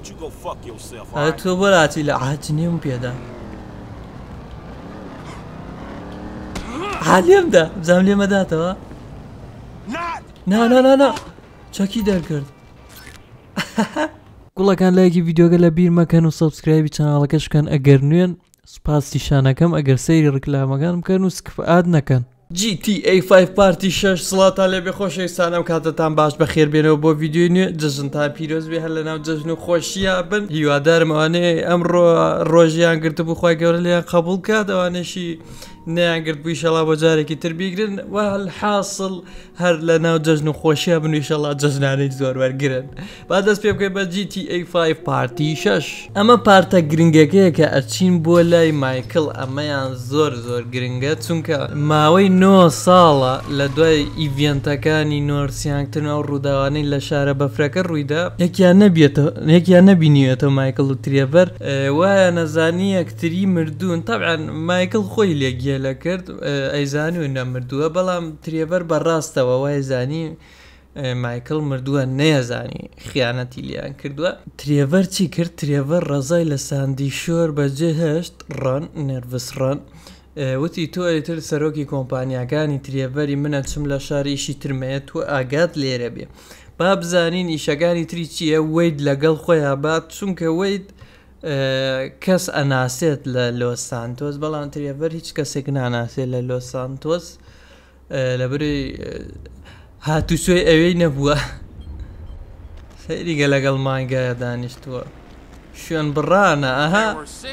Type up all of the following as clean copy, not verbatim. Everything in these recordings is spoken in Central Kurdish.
don't you go fuck yourself, all هذا right? تو بلاتي لعاتنيهم بيدا عاليم ده بزام لي مداته نا چاکی دەرکرد گوڵەکان لایکی ڤیدیۆگە لە بیر مەکەن و سەبسکرایبی چەناڵەکەش بکەن ئەگەر نوێن سوپاسی شانەکەم ئەگەر سەیری ڕکلامەکان بکەن و سکفعاد نەکەن GTA 5 پارتی 6 سڵاتان لێ بێ خۆشەویستانم کاتتان باش بەخێر بێنەوە بۆ ڤیدیۆی نوێ جەژنتان پیرۆز بێ هەر لەناو جەژن و خۆشیە بن هیوادارم ئەوانەیە ئەمڕۆ ڕۆژیان گرتبوو خۆی گەورە لێیان قبول کات ئەوانەشی نەیانگرت بوو ئیشەڵا بۆ جارێکی تر بیگرن و الحاصل هەر لەناو جەژن و خۆشیە بن و ئیشەڵا جەژنانەی زۆر وەرگرن با دەست پێ بکەین بە GTA 5 پارتی 6 ئەمە پارتە گرنگەکەیە کە ئەچین بۆ لای مایکل ئەمەیان زۆر گرنگە چونکە ماوەی 9 ساڵە لە دوای ئیڤێنتەکانی نۆرسیانگتن و ڕووداوانەی لە شارە بەفرەکە ڕوویدا یەکیان نەبینیوێتەوە مایکل و ترێڤەر وایە نەزانی یەکتری مردوون طبعا مایکل خۆی لێگیێلە کرد ئەیزانی و نەمردووە بەڵام ترێڤەر بەڕاستەوە وای زانی مایکل مردووە نەیەزانی خیانەتی لیان کردووە ترێڤەر چی کرد ترێڤەر ڕزای لە ساندی شۆر بەجێ هێشت ڕەن نێرڤس ڕەن وتی تۆ ئەیتر سەرۆکی کۆمپانیاکانی ترێڤەری منە چم لە شار ئیشی ترمەیە تۆ ئاگات لێرە بێ با بزانین ئیشەکانی تری چییە وەید لەگەڵ خۆیان بات چونکە وەید کەس ئەناسێت لە لۆس سانتۆس بەڵام ترێڤەر هیچ کەسێک ناناسێت لە لۆس سانتۆس لەبەری هاتووسۆی ئەوەی نەبووە سەیریگە لەگەڵ مانگایە دانیشتووە شوێن بڕانە ئەها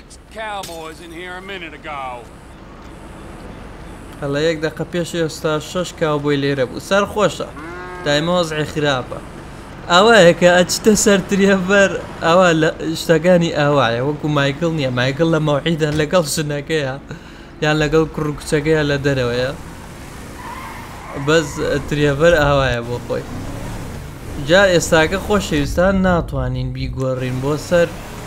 هەڵە یەک دەقە پێش ئێستا 6 کاوبۆی لێرە بوو سەر خۆشە دایمە وەزعی خراپە ئەوەیە کە ئەچتە سەر ترێڤەر ئەوە لە شتەکانی ئاوایە وەکو مایکل نییە مایکل لە مەوعیدە لەگەڵ ژنەکەیە یان لەگەڵ کوڕکچەکەیە لە دەرەوەیە بەس ترێڤەر ئاوایە بۆ خۆی جا ئێستاکە خۆشەویستان ناتوانین بیگۆڕین بۆ سەر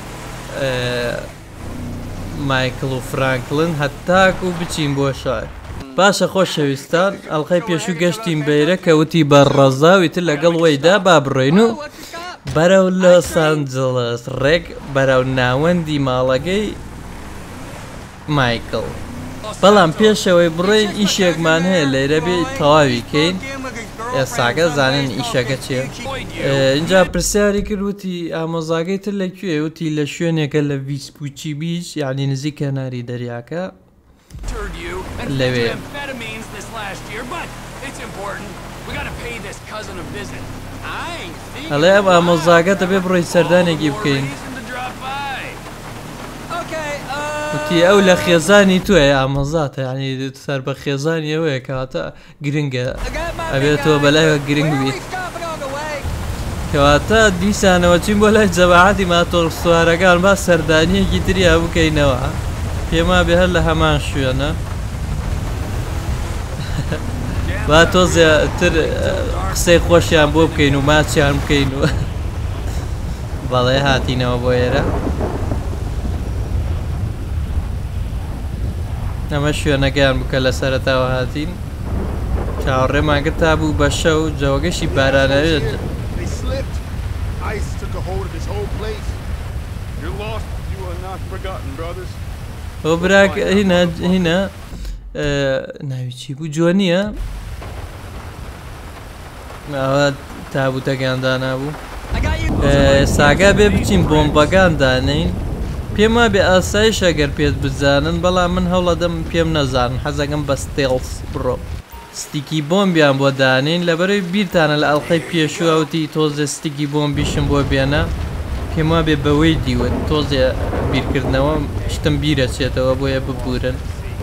مایکل و فرانکلن هەتاکو بچین بۆ شار باشە خۆشەویستان ئەڵقەی پێشوو گەشتین بەیرە کەوتی بە ڕەزاویتر لەگەڵ وەیدا با بڕۆین و بەرەو لۆس ئانجلس ڕێک بەرەو ناوەندی ماڵەکەی مایکل بەڵام پێشەوەی بڕۆین ئیشێکمان هەیە لێرە بێ تەواوی کەین ئێستاکە زانن ئیشەکە چێ اینجا پرسیاری کردوتی ئامۆزاگەی تر لەکوێ وتی لە شوێنێکە لە ویسپوچی بیچ یعنی نزیک کەناری دەریاکە لەوێ هەڵێ ئەم ئامۆزاگە دەبێ بڕۆی سەردانێکی بکەین وتی ئەو لە خێزانی توێ ئامۆزاتە ینی سەر بە خێزانی ئەوەیە کەواتە گرنگە ئەبێتەوە بەلایەوە گرنگ بیت کەواتە دیسانەوە چین بۆ لای جەماعەتی ماتۆر سوارەکان با سەردانیەکی تریا بکەینەوە پێما بێ هەر لە هەمان شوێنە با تۆزێتر قسەی خۆشیان بۆ بکەین و ماچیان بکەین و بەڵێ هاتینەوە بۆ ئێرە ئەمە شوێنەکەیان بکە لە سەرەتاوە هاتین چاوەڕێمان کرد تا بوو بە شەو جەوەگەشی بارانەوێت ئەو براک هینە ناوی چی بوو جوانیە ئەوە تابوتەکیاندانا بوو ساگا بێ بچین بۆمبەکان دانین پێما بێ ئاسایش ئەگەر پێت بزانن بەڵام من هەوڵەدەم پێم نەزانن حەزەکەم بە ستێڵس بڕۆ ستیکی بۆمبیان بۆ دانین لەبەرەوەی بیرتانە لە ئەڵقەی پێشووەوتی تۆزە ستیکی بۆمبیشم بۆ بێنە پێما بێ بەوەی دیوت تۆزێ بیرکردنەوە شتم بیرە چێتەوە بۆیە ببورن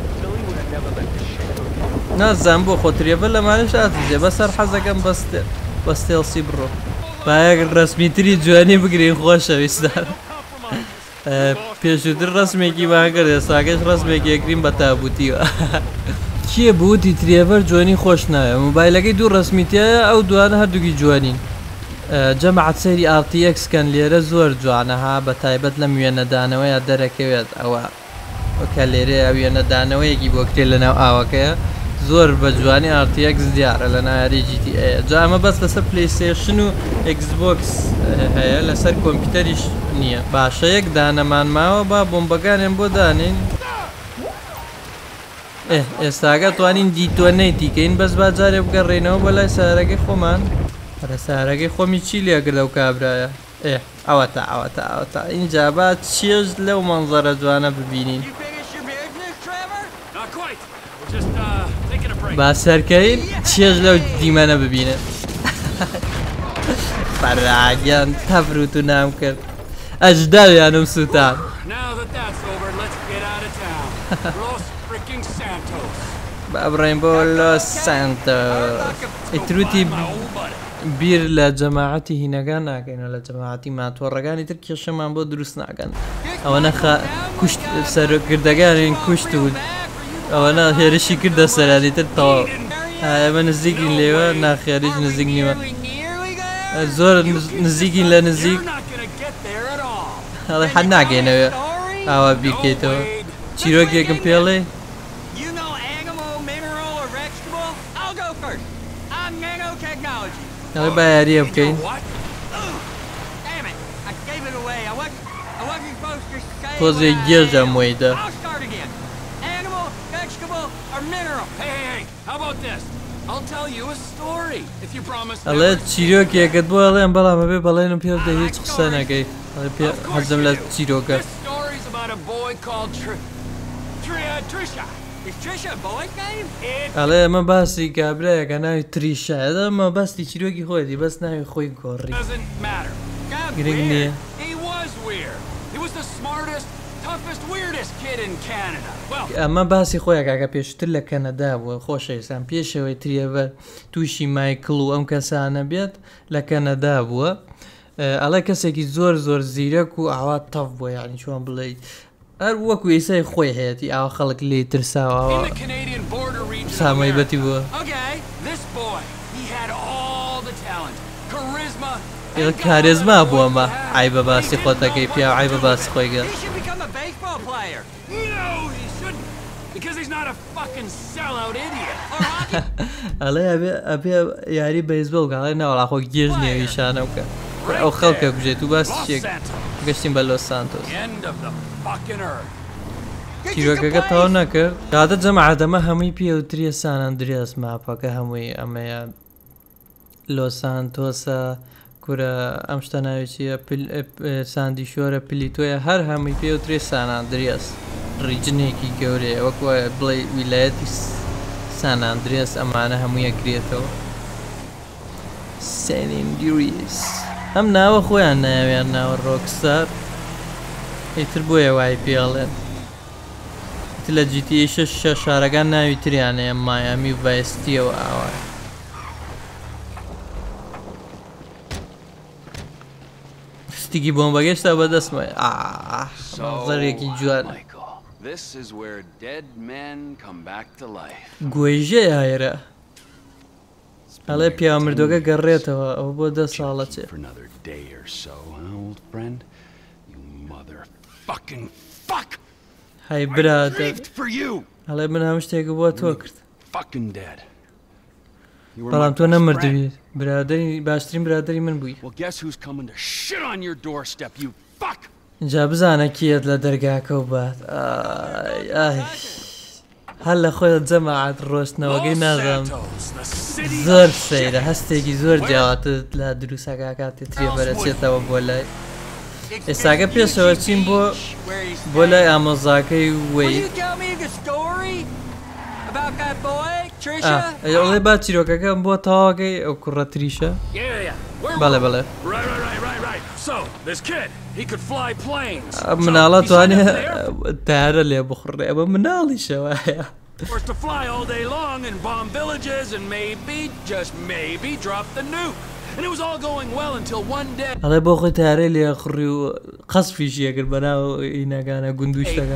نازان بۆ خۆترێڤە لەمانش ئاتزێ بەسەر حەزەکەم بە ستێڵسی بڕۆ باەک ڕسمیتری جوانی بگرین خۆشەویستان پێشووتر ڕسمێکی واگەر ئێستاکەش ڕسمێکی یەکرین بە تابوتیوە کیە بوتی ترێڤەر جوانی خۆش ناوێ مۆبایلەکەی دوو ڕسمیتیایە ئەو دوانە هەردووکی جوانین جەمەعەت سەیری RTX کەن لێرە زۆر جوانەها بە تایبەت لەم وێنەدانەوەیە دەرەکەوێت ئەوە وەکە لێرەیە وێنەدانەوەیەکی بۆ کرێ لەناو ئاوەکەیە زۆر بە جوانی RTX دیارە لە نایاری GTA جا ئەمە بەس لەسەر پلیستیشن و Xbox هەیە لەسەر کۆمپیوتەریش نییە باشە یەک دانەمان ماوە با بۆمبەکانیان بۆ دانین ئێستاگە توانین دیتۆنەی دیکەین بەس باجارێ بگەڕێنەوە بەلای سارەکەی خۆمان هەرە سارەکەی خۆمی چی لێگر لەو کابرایە ئەوەتە اینجا با چێژ لەو مەنزەرە جوانە ببینین با سەرکەین چێژ لەو دیمەنە ببینن فەراگیان تەفروت و نام کرد ئەجداویانم سووتان بابڕێن بۆ لۆس سانتۆس ئیتروتی بیر لە جەماعەتی هینەکان ناکەینەوە لە جەماعەتی ماتۆڕەکانی تر کێشەمان بۆ دروست ناکەن ئەوەنە کوشت سەرکردەکانین کوشت و ئەوەنە هێرشی کردە سەرانی تر تەواو ئەمە نزیکین لێوە ناخیاریش نزیک نیوە زۆر نزیکین لە نزیک هەڵێ حەد ناگەینەوە ئاوا بیکەیتەوە چیرۆکێکم پێڵێ ئەوێ با یاریە بکەین تۆزێک گێژە مۆیدا ئەڵێ چیرۆکێکت بۆ ئەڵێن بەڵام بەبێ بەڵێنم پێ بدە هیچ قسە نەکەی حەزم لە چیرۆکە ئەڵێ ئەمە باسی کابرایەکە ناوی تریشایە ئەمە باستی چیرۆکی خۆیەتی بەس ناوی خۆی گۆڕی گرنگ نییە ئەمە باسی خۆیە کاکە پێشتر لە کەنەدا بووە خۆشەویستان پێشەوەی تریەڤەر تووشی مایکڵ و ئەم کەسانە بێت لە کەنەدا بووە ئەڵێ کەسێکی زۆر زۆر زیرەک و ئاوا تەف بووە یعنی چۆن بڵێیت هەر وەکو ئێسای خۆی هەیەی ئاوا خەڵک لێ ترساوەوە سامەیبەتی بووە کارێزما بووە ئەمە ئای بە باسی خۆتەکەی پیا ئای بە باسی خۆی گەر ئەڵێ ئەبێ یاری بەیزبۆڵ گاڵێ ناوەڵا خۆ گێژ نێویشانە بکە ئەو خەڵکە بژێت و باسی چێک گەشتین بە لۆس سانتۆس چیرۆکەکە تەواو نەکرد کاتە جەماعەتەمە هەمووی پێوتریە سان ئەندریاس ماپەکە هەمووی ئەمەیە لۆس سانتۆسە کورە ئەم شتە ناوی چیە ساندی شۆرە پلیتۆیە هەر هەمووی پێوترێ سان ئەندریاس ڕیجنێکی گەورەیە وەکوە بڵێ ویلایەتی سان ئەندریاس ئەمانە هەموو یەکرێتەوە سان ئەندریاس ئەم ناوە خۆیان ناویان ناوە ڕۆکستار ئیتر بۆیە وای پێڵێن لە GTA 6 شارەکان ناوی تریانەیە مایامی و ڤایسیتیەوە ئاوای ستیکی بۆمبەگەشتا بەدەستمە زەرێکی جوانە گوێژێ هایرە ئەڵێ پیامردۆکە گەڕێتەوە ئەو بۆ 10 ساڵە چێ هەی برادر ئەڵێ من هەم شتێکە بۆ تۆ کرد بەڵام تۆ نەمردوی برادری باشترین برادری من بووی اینجا بزانە کێت لە دەرگاکە و بات هەر لە خۆیت جەماعەت ڕۆشتنەوەگەی نازانم زۆر سەیرە هەستێکی زۆر جیاواتت لە دروستەکە کاتێ ترێڤەرە چێتەوە بۆ لای ئێستاگە پێشەوە چین بۆ لای ئامۆزاکەی وەی ئەڵێ با چیرۆکەکەم بۆ تەواوەکەی ئەو کوڕە تریشە بەڵێ بەڵێ مناڵە توانێ تارە لێ بخڕێ ئەمە مناڵیشەوەیە ئەڵێ بۆ خۆی تارەی لێ خوڕی و قەسفیشی ئەگەر بەناو ئینەکانە گوندوشتەکان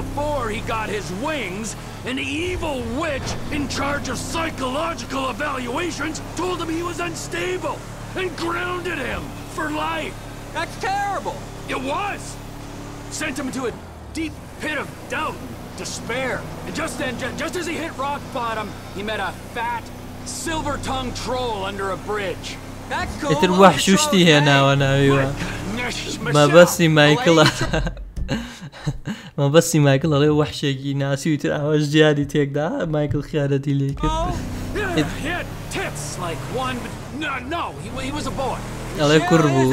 An evil witch in charge of psychological evaluations told him he was unstable and grounded him for life. That's terrible. It was. Sent him into a deep pit of doubt. despair. And just as he hit rock bottom, he met a fat, silver-tongued troll under a bridge. اتر وحش وشتي هنا وانا ايوه ما بسي مايكل ما بسي مايكل عليه وحشي ناسي وتر عواج جيادي تيك دا مايكل خيارتي ليك He had tits like one, but no, he was a boy. عليه كربو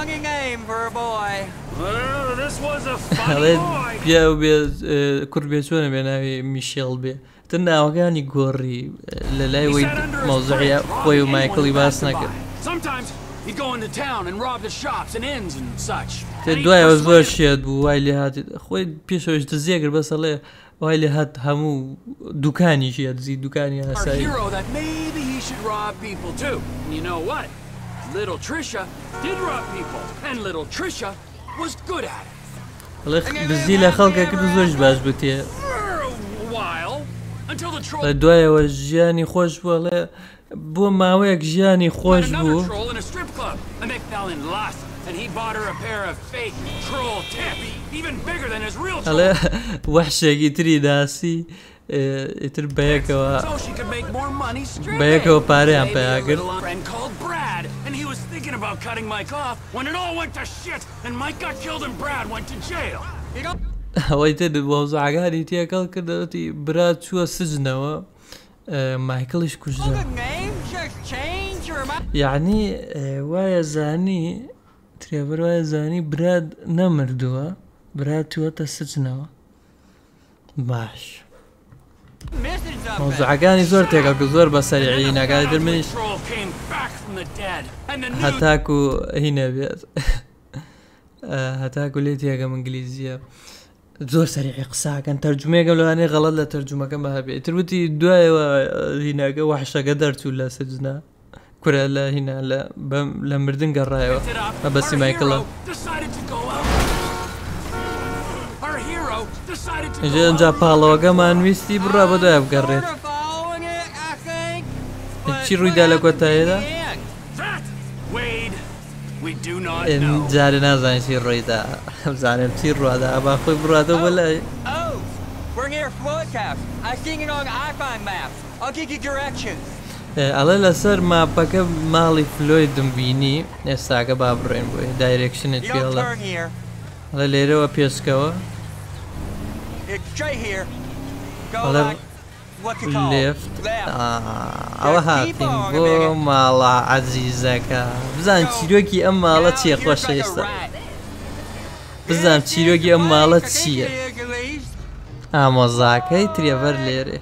This was a funny boy. بيا كربي شلون بيناوي ميشيل بي تنا وكاني غوري لا ويد موضوعية خوي ومايكل يباسنك Sometimes he'd go into town and rob the shops and inns and such. تدواي وزور شيء بو وايلي هات خوي بيشوش تزيقر بس عليه وايلي هات همو دكاني شيء تزيد دكاني Our هساي hero that maybe he should rob people too. And you know what? Little Trisha did rob people, and little Trisha was good at it. الله بزيلة خلقك كده زوج باش بتيه For a while, until the troll دوای وجیانی خوش بو الله بو ماوەیەک ژیانی met خۆش another بوو troll in a strip club, and they fell in lust. And he bought her a pair of fake troll tits, even bigger than his real troll. الله وحشێکی تری داسی ئیتر بەیەکەوە So she could make more money stripping. بەیەکەوە پارەیان Maybe a پێیاگرت little friend called Brad, and he was thinking about cutting Mike off when it all went to shit, and Mike got killed and Brad went to jail. ئەوەی تر وەوزعگاری تێکەڵ کردەوەتی برا چووە سجنەوە مایکڵیش کوژرا یعنی وایە زانی ترێبەر وایە زانی براد نەمردووە براد چووەتە سجنەوە باش مۆزوعەکانی زۆر تێکەڵ کە زۆر بەسەریعی ناکات تر منیش Troll came back from the dead, and the news هەتاکو هینە بێت هەتاکو لێ تێگەم ئینگلیزیە زۆر سەریعی قساکەن تەرجمەیەکەم لەوانەیە غەڵەت لە تەرجمەکەم هەبێت تروتی دوایەوە هیناکە وەحشەکە دەرچوو لە سجنە کورە لە هینا لە مردن گەڕایەوە picked it up. بەبەسی Our مایکڵە hero decided to go out. Our hero decided to اینجا go ئەنجا out. پاڵەوەکەمان ویستی بڕا بەدوای بگەڕێت چی ڕوویدا لە کۆتاییدا That, Wade, we do not know. جارێ نازانین چی ڕۆیدا بزانم چی ڕوادا با خۆی بڕاتەوە بەلای Oh, we're near Floodcast. I seen it on iPhone maps. I'll give you directions. ئەڵێ لەسەر ماپەکە ماڵی فلۆیدم بینی ئێستاکە با بڕێن بۆی دایرێکشنت You don't پێڵە turn here. ئەڵێ لێرەوە پێشکەوە It's straight here. Go Well, like what's it called? لێفت Left. ئەوە هاتین بۆ ماڵە عەزیزەکە بزان چیرۆکی ئەم ماڵە چیە خۆشە ئێستا بزانم چیرۆکی ئەم ماڵە چییە ئامۆزاکەی ترێڤەر لێرێ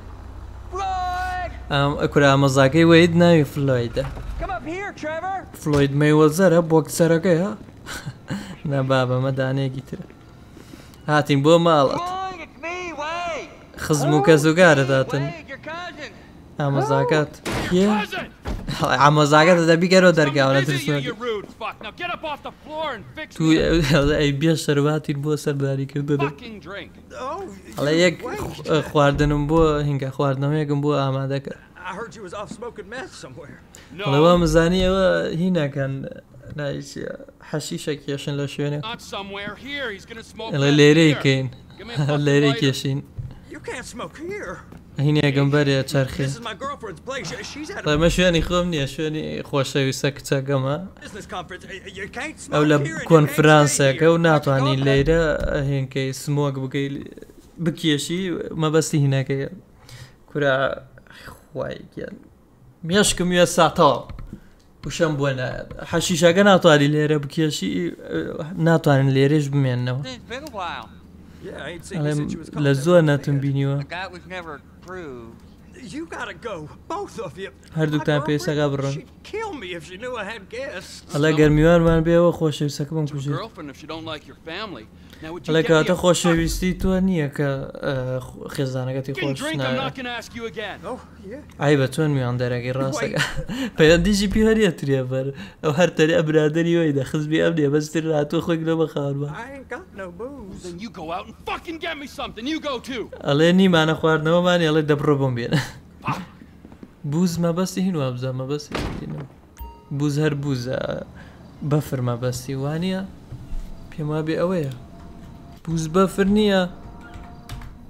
ئەکورا ئامۆزاکەی وەید ناوی فلۆیدە Come up here, Trevor. فلۆید مەیوەزەرە بۆ کچەرەکەیە نەبابە مەدانەیەکی ترە هاتین بۆ ماڵەت Boy, it's me, Wade. خزم و کەسوگارە داتن Wade, your cousin. ئامۆزاکات کێ Cousin! ئامۆزاکەت دەبی گەرەوە دەرگاوە Busy, you نەترسنەکە rude fuck. Now get up off the floor and fix تو me ئەی بێ شەرواتین بۆ سەرداری a کردن fucking drink. ئەڵێ یەک خواردنم بۆ هینگە خواردنەوەیەکم بۆ ئامادە کرد I heard you was off smoking meth somewhere. ئەڵەوە No, مزانی ئەوە هینەکەن حەشیشە کێشن لە شوێنێ not somewhere. Here, he's gonna smoke. ئەڵێ that لێرەی here. کەین Give me a fucking لێرەی lighter. کێشین You can't smoke here. هینێکم بەرێ چرخێ This is my girlfriend's place. She's at a ئەمە شوێنی خۆم نییە شوێنی خۆشەویستە کچەکەمە business conference. You can't smoke ئەو لە here and you can't کۆنفرانسەکە stay و here. ناتوانین Go لێرە هێنکەی سمۆک بکەی بکێشی مەبەستی هینەکەیە کورا خوایگەن مێشکم وێ ساتەوە وشەم بۆ نایەت حەشیشەکە ناتوانانی لێرە بکێشی ناتوانن لێرەش بمێننەوە It's been a while. Yeah, I ain't seen you ئەڵێم since you was called لە that زۆر one نەتم day. بینیوە That was never proved. You gotta go, both of you. هەردووکتان My پێویستەکە بڕۆن girlfriend, she'd kill me if she knew I had guests. ئەڵێ گەرمیوانمان بێەوە خۆشەویستەکە بم To a کوژێت girlfriend if you don't like your family. Now would you ئەڵێ get me کەواتە a خۆشەویستی تۆ نییە کە خێزانەکەتی fucking خۆش drink? I'm نایە not gonna ask you again. Oh, yeah. ئای بە چۆن میوان دەرەکەی ڕاستەکە پەیوەندیژی پیوەریە ترێبەر ئەو هەرتەری ئەبرادەری وەی دەخزبی ئەم دێ بەستر هاتووە خۆی لە بەخاوە I ain't got no booze. Then you go out and fucking get me something. You go too. ئەڵێ نیمانە خواردنەوەمانی ئەڵێ دەبڕۆ بۆم بێنە بوز مەبەستی هین وابزە مەبەستی بوز هەر بوزە بەفر مەبەستی وانە پێم وا بێ ئەوەیە بوز بەفر نییە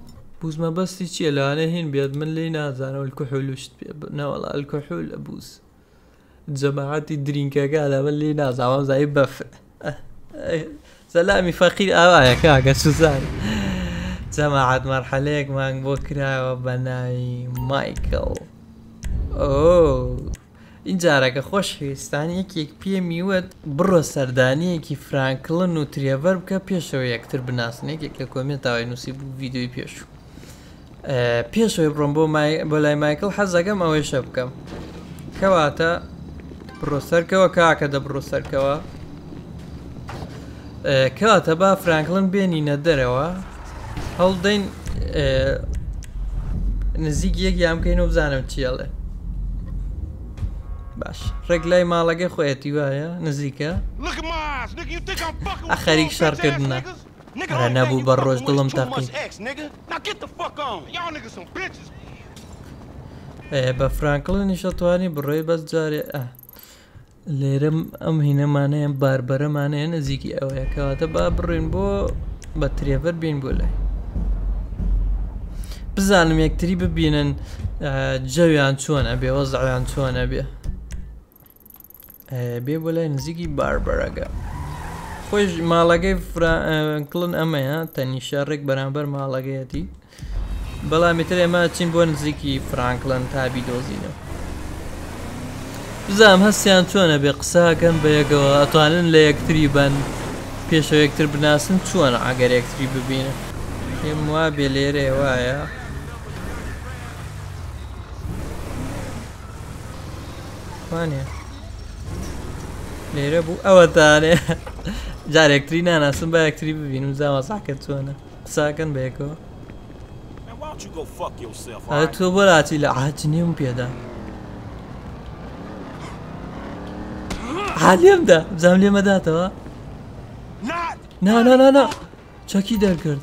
بوز ما بەستی چییە لەوانەیە هین بێت من لێی نازانەوە الکحول وشت پێ نەوەڵا الکحول ئەبووز جەماعەتی درینکەکە لە من لێی نازانەوە زای بەف سەلامی فەقیر ئاوایە کاکە سوزان جەماعەت مەرحەلەیەک مانگ بۆ کراوە بە ناوی مایکل این جارەکە خۆشەویستانی یەکێک پێمی وت بڕۆ سەردانیەکی فرانکلن و ترێڤەر بکە پێشەوە یەکتر بناسن یەکێک لە کۆمنتەوەی نووسی بوو ڤیدیۆی پێشوو پێشەوەی بڕۆم بۆ لای مایکل حەزەکەم ئەوەی شە بکەم کەواتە بڕۆ سەرکەوە کاکە دەبڕۆ سەرکەوە کەواتە با فرانکلن بێنینە دەرەوە هەڵدەین نزیک یەک یام بکەینەوە بزانم چیەڵێ باش ڕێک لای ماڵەکەی خۆیەتی وایە نزیکە ئەخەریک شەڕکردنە ئەرە نەبوو بە ڕۆژ دڵم تەقی بە فرانکلنیشە توانی بڕۆی بەس جارێ لێرە ئەم هینەمانەیە باربەرەمانەیە نزیکی ئەوەیە کەواتە با بڕێن بۆ بە ترێڤەر بین بۆ لای بزانم یەکتری ببینن جەویان چۆنە بێ وەزعیان چۆنە بێ بێ بۆ لای نزیکی باربەرەکە خۆش ماڵەکەی فرانکلن ئەمەیە تەنیشە ڕێک بەرامبەر ماڵەکەیەتی بەڵامیتر ئێمە چین بۆ نزیکی فرانکلن تابی دۆزینەوە بزانم هەستیان چۆنە بێ قساکەن بە یەکەوە ئەتوانن لە یەکتری بن پێشەوە یەکتر بناسن چۆنە ئەگەر یەکتری ببینە پێم وا بێ لێرێ وایە وانە لێرە بوو ئەوەتانێ جارێکتری ناناسم بە یەکتری ببینم زاوە ساکە چۆنە قساکەن بە یەکەوە تۆ بۆ لاچی لە ئاچ نێم پێدا لێمدا بزانم لێمەداتەوە نا چەکی دەرکرد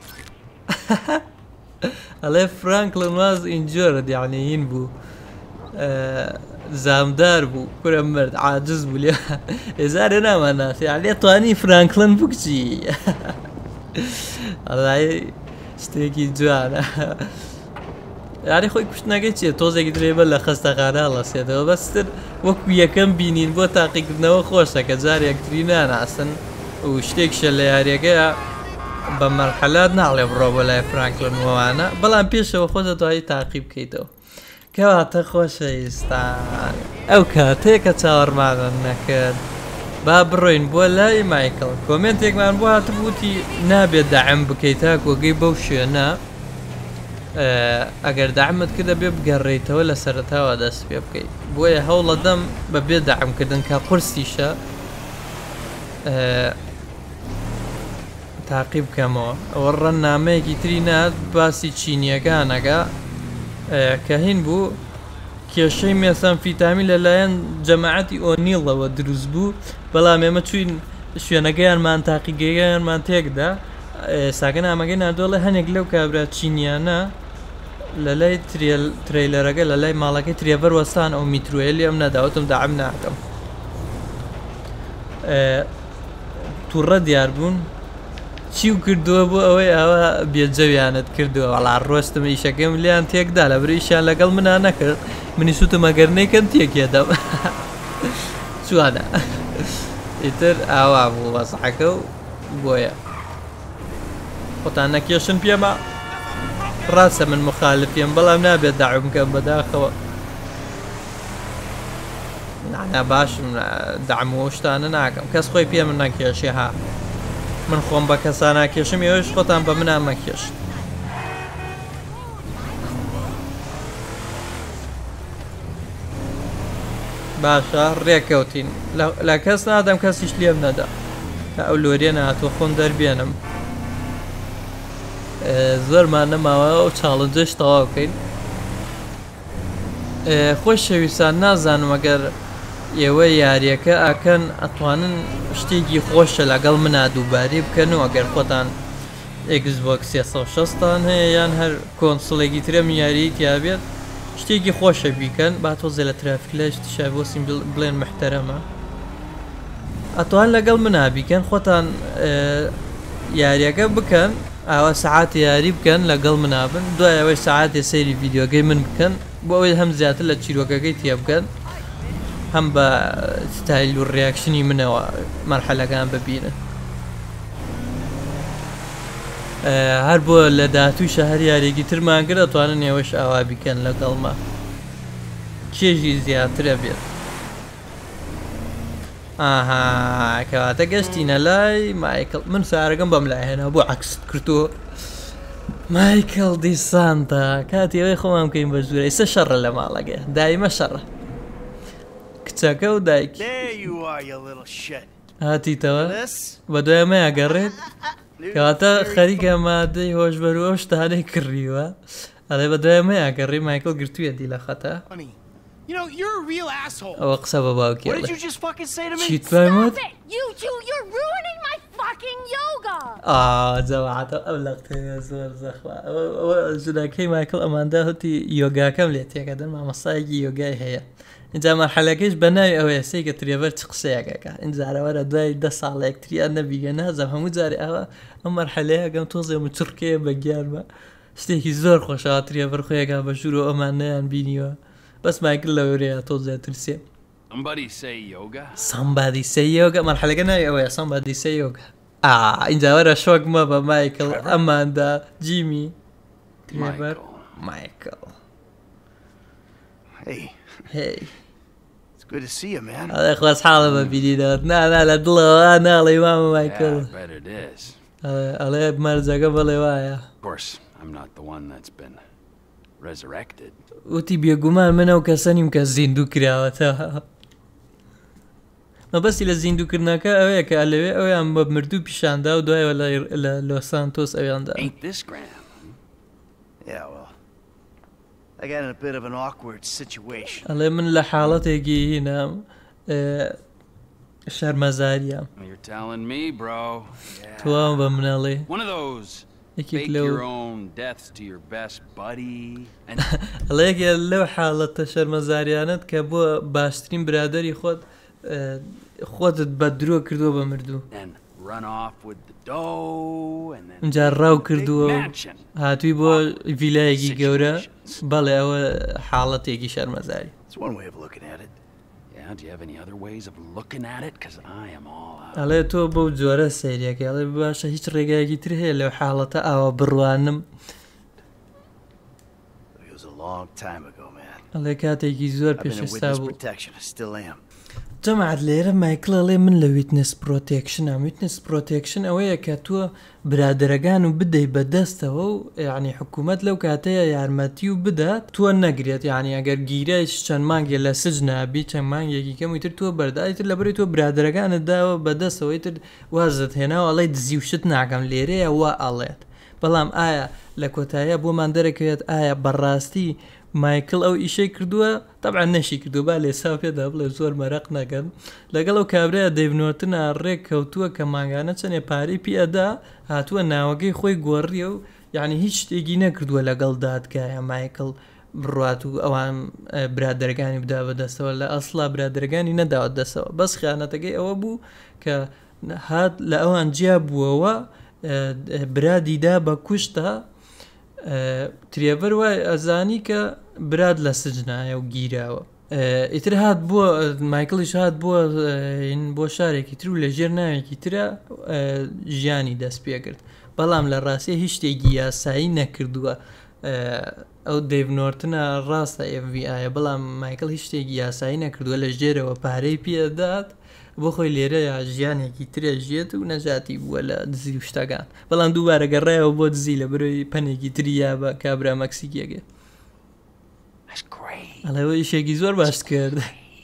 ئەڵێ فرانکلن واز ئینجۆرد یعنی هین بوو زامدار بوو کورە مرد عاجز بوو لێ ئێزارێ نامان ناسی لێ توانی فرانکلن بکچی ئەڵای شتێکی جوانە یاری خۆی کوشتنەکەی چیە تۆزێکی درێبە لە خەستەخانە هەڵەسێتەوە بەستر وەکو یەکەم بینین بۆ تاقیکردنەوە خۆشە کە جار یەکتری ناناسن و شتێکشە لە یاریەکەیە بە مەرحەلات ناڵێ بڕۆ بۆ لای فرانکلن وانە بەڵام پێشەوە خۆ دەتوانی تاقیب بکەیتەوە کەواتە خۆشەویستان ئەو کاتێکە چاوەڕمانم نەکرد با بڕۆین بۆ لای مایکل کۆمنتێکمان بۆ هاتبووتی نابێت داعم بکەیت تا کۆگەی بەو شوێنە ئەگەر داعمت کردە بێ بگەڕێیتەوە لە سەرەتاوە دەست پێ بکەیت بۆیە هەوڵە دەم بە بێ داعمکردن کا قورسیشە تاقیب بکەمەوە ئەوە ڕەنامەیەکی تری نات باسی چینیەکانەکە کە هین بوو کێشەی مێسان فیتامی لەلایەن جەماعەتی ئۆنیڵەوە دروست بوو بەڵام ئێمە چوین شوێنەکەیانمان تاقیگەیانمان تێکدا ساگەن ئاماگەی نردۆڵە هەنێک لەو کابرا چینیانە لە لای ترێلەرەکە لە لای ماڵەکەی ترێڤەر وەستان ئەو میتروێ لێم نەداوتم داعم ناکەم تووڕە دیار بوون چی و کردووە بۆ ئەوەی ئەوە بێجەویانت کردووە وەڵا ڕۆستم ئیشەکەم لیان تێکدا لە بریشیان لەگەڵ منە نەکرد منی سوتم ئەگەرنەیکەم تێکێدەم چوانە ئیتر ئاوا بوو وەسعەکە و بۆیە خۆتان نەکێشن پێمە ڕاستە من مخالفیم بەڵام نابێت داعم بکەم بەداخەوە نانا باشم داعم و شتانە ناکەم کەس خۆی پێ من نەکێشی ها من خۆم بە کەسان ناکێشم ئێوەش خۆتان بە منان مەکێشت باشە ڕێکەوتین لە کەس نادەم کەسیش لێم نەدا تا ئەو لۆریە نهاتوە خۆم دەربێنم زۆرمان نەماوە و چاڵنجەش تەواو بکەین خۆشەویستان نازانم ئەگەر ئێوە یاریەکە ئاکەن ئەتوانن شتێکی خۆشە لەگەڵ منە دووبارەی بکەنەوە ئەگەر خۆتان Xbox 360تان هەیە یان هەر کۆنسڵێکی ترە یاری تیابێت شتێکی خۆشە بیکەن با تۆزێ لە ترافیکلای شتیشا بۆسیم بڵێن محتەرەمە ئەتوان لەگەڵ منە بیکەن خۆتان یاریەکە بکەن ئاوا سەعاتی یاری بکەن لەگەڵ منابن دوای ئەوەی سەعاتی سەیری ڤیدیۆگەی من بکەن بۆ ئەوەی هەم زیاتر لە چیرۆکەکەی تێ بکەن هەم بە ستایل و ڕیاکشنی منەوە مەرحەلەکان ببینن هەر بۆ لە داهاتووی شەهر یاریێکی ترمان کرد دەتوانن ئێوەش ئاوا بیکەن لەگەڵما کێژی زیاترە بێت ئاها کەواتە گەشتینە لای مایکل من سارەکەم بەم لای هێنا بۆ عەکست کردووە مایکل دیسانتە کاتی ئەوەی خۆمان بکەین بە ژوورە ئێستا شەڕە لە ماڵەکە دایمە شەڕە کچەکە و دایک هاتیتەوە بە دوای ئەمە یاگەڕێت کەواتە خەریکە مادەی هۆشبەر و ئەو شتانەی کڕیوە ئەڵێ بە دوای ئەمە یاگەڕی مایکل گرتوویە دی لە خەتە You know, you're a real asshole. ئەوە قسە بە باوکی What did you just fucking say to me? چیت فەرمووت؟ You two, you're ruining my fucking yoga. جەماعەتە ئەو لە قتەیە زۆر زەخوا ئەوە ژنەکەی مایکل ئەماندا هەتی یۆگاکەم لێ تێکەدەن مامۆستایەکی یۆگای هەیە اینجا مەرحەلەکەش بە ناوی ئەوەیە سەی کە ترێڤەر چ قسەیەکەکە اینجارەوەرە دوای 10 ساڵ یەکتریان نەبیگە نازەم هەموو جارێ ئەوە ئەم مەرحەلەیە گەم تۆزێ و چڕکەیە بە گیانمە شتێکی زۆر خۆشەوە ترێڤەر خۆیەکە بە ژوور و ئەمان نەیان بینیوە بەس مایکل لەوەرەیە تۆزێ ترسێ Somebody say yoga? Somebody say yoga مەرحەلەکە ناوی ئەوەیە somebody say yoga اینجاوەرە شۆکمە بە مایکل ئەماندا جیمی ترێڤەر مایکل Hey, it's good to see you, man. ئەڵێ خۆش حاڵە بە بینینەوەت نا لە دڵەوە ناڵێ مامە مایکل Yeah, I bet it is. ئەڵێ مەرجەکە بەڵێ وایە Of course, I'm not the one that's been resurrected. وتی بێگومان منە و کەسە نیم کە زیندوو کراوەتەوە مەبەستی لە زیندووکردنەکە ئەوەیە کە لەوێ ئەویان بە مردوو پیشاندا و دوایەوە لە لۆسانتۆس ئەویاندا Ain't this grand? Yeah, well, I got in a bit of an awkward situation. ئەڵێ من لە حاڵەتێکی هینام شەرمەزاریە You're telling me, bro. توام بە منەڵێ One of those یەکێک fake لەو your own deaths to your best buddy. And ئەڵەیەکێ لەو حاڵەتە شەرمەزاریانت کە بۆ باشترین برادەری خۆتت بە درۆ کردووە بە مردوو then run off with the dough and then اینجا ڕاو کردووە mansion. هاتووی بۆ ڤیلایەکی گەورە بەڵێ ئەوە حاڵەتێکی شەرمەزاری It's one way of looking at it. Yeah, do you have any other ways of looking at it? Because I am all out. ئەڵێ تۆ بەو جۆرە سەیرەکە ئەڵێ باشە هیچ ڕێگایەکی تر هەیە لەو حاڵەتە ئاوا بڕوانم It was a long time ago, man. ئەڵێ کاتێکی زۆر I've been in پێشستا witness بوو protection. I still am. جەماعەت لێرە مایکل ئەڵێ من لە ویتنس پرۆتێکشنە ویتنس پرۆتێکشن ئەوەیە کە تۆ برادەرەکان و بدەی بەدەستەوە و یعنی حکوومەت لەو کاتەیە یارمەتی و بدات تۆ نەگرێت یعنی ئەگەر گیرایش چەند مانگێ لە سجنابی چەند مانگێکی کەم ویتر تۆ بەردایتر لەبەری تۆ برادەرەکانت داوە بەدەستەوەی تر وازت هێناوە ئەڵێ دزی و شت ناکەم لێرەیە وا ئەڵێت بەڵام ئایا لە کۆتاییە بۆمان دەرەکەوێت ئایا بەڕاستی مایکل ئەو ئیشەی کردووە طبعا نەشی کردو با لێسا پێدا بڵێ زۆر مەرەق نەکەن لەگەڵ ئەو کابرایە دەیڤنۆرتنە ڕێک کەوتووە کە ماگانە چەندێ پارەی پێدا هاتووە ناوەکەی خۆی گۆڕیە و یعنی هیچ شتێکی نەکردووە لەگەڵ دادگایە مایکل بڕات و ئەوان برادەرەکانی بدا بەدەستەوە لە ئەسڵا برادەرەکانی نەداوە دەستەوە بەس خیانەتەکەی ئەوە بوو کە هات لە ئەوان جیا بووەوە برادیدا بە کوشتە ترێڤەر وای ئەزانی کە براد لە سجنایە و گیراوە ئیتر هات بووە مایکڵیش هات بۆ شارێکی تر و لە ژێر ناوێکی ترە ژیانی دەست پێ کرد بەڵام لە ڕاستی هیچ شتێکی یاسایی نەکردووە ئەو دەیڤنۆرتنە ڕاستە FBI بەڵام مایکل هیچ شتێکی یاسایی نەکردووە لە ژێرەوە پارەی پێدات بۆ خۆی لێرەیە ژیانێکی ترێ ژێت و نەجاتی بووە لە دزی و شتەکان بەڵام دووبارە گەڕایەوە بۆ دزی لە بەرەوەی پەنێکی تریا بە کابرا مەکسیکیەکە ئەڵێەوە ئیشێکی زۆر باش کرد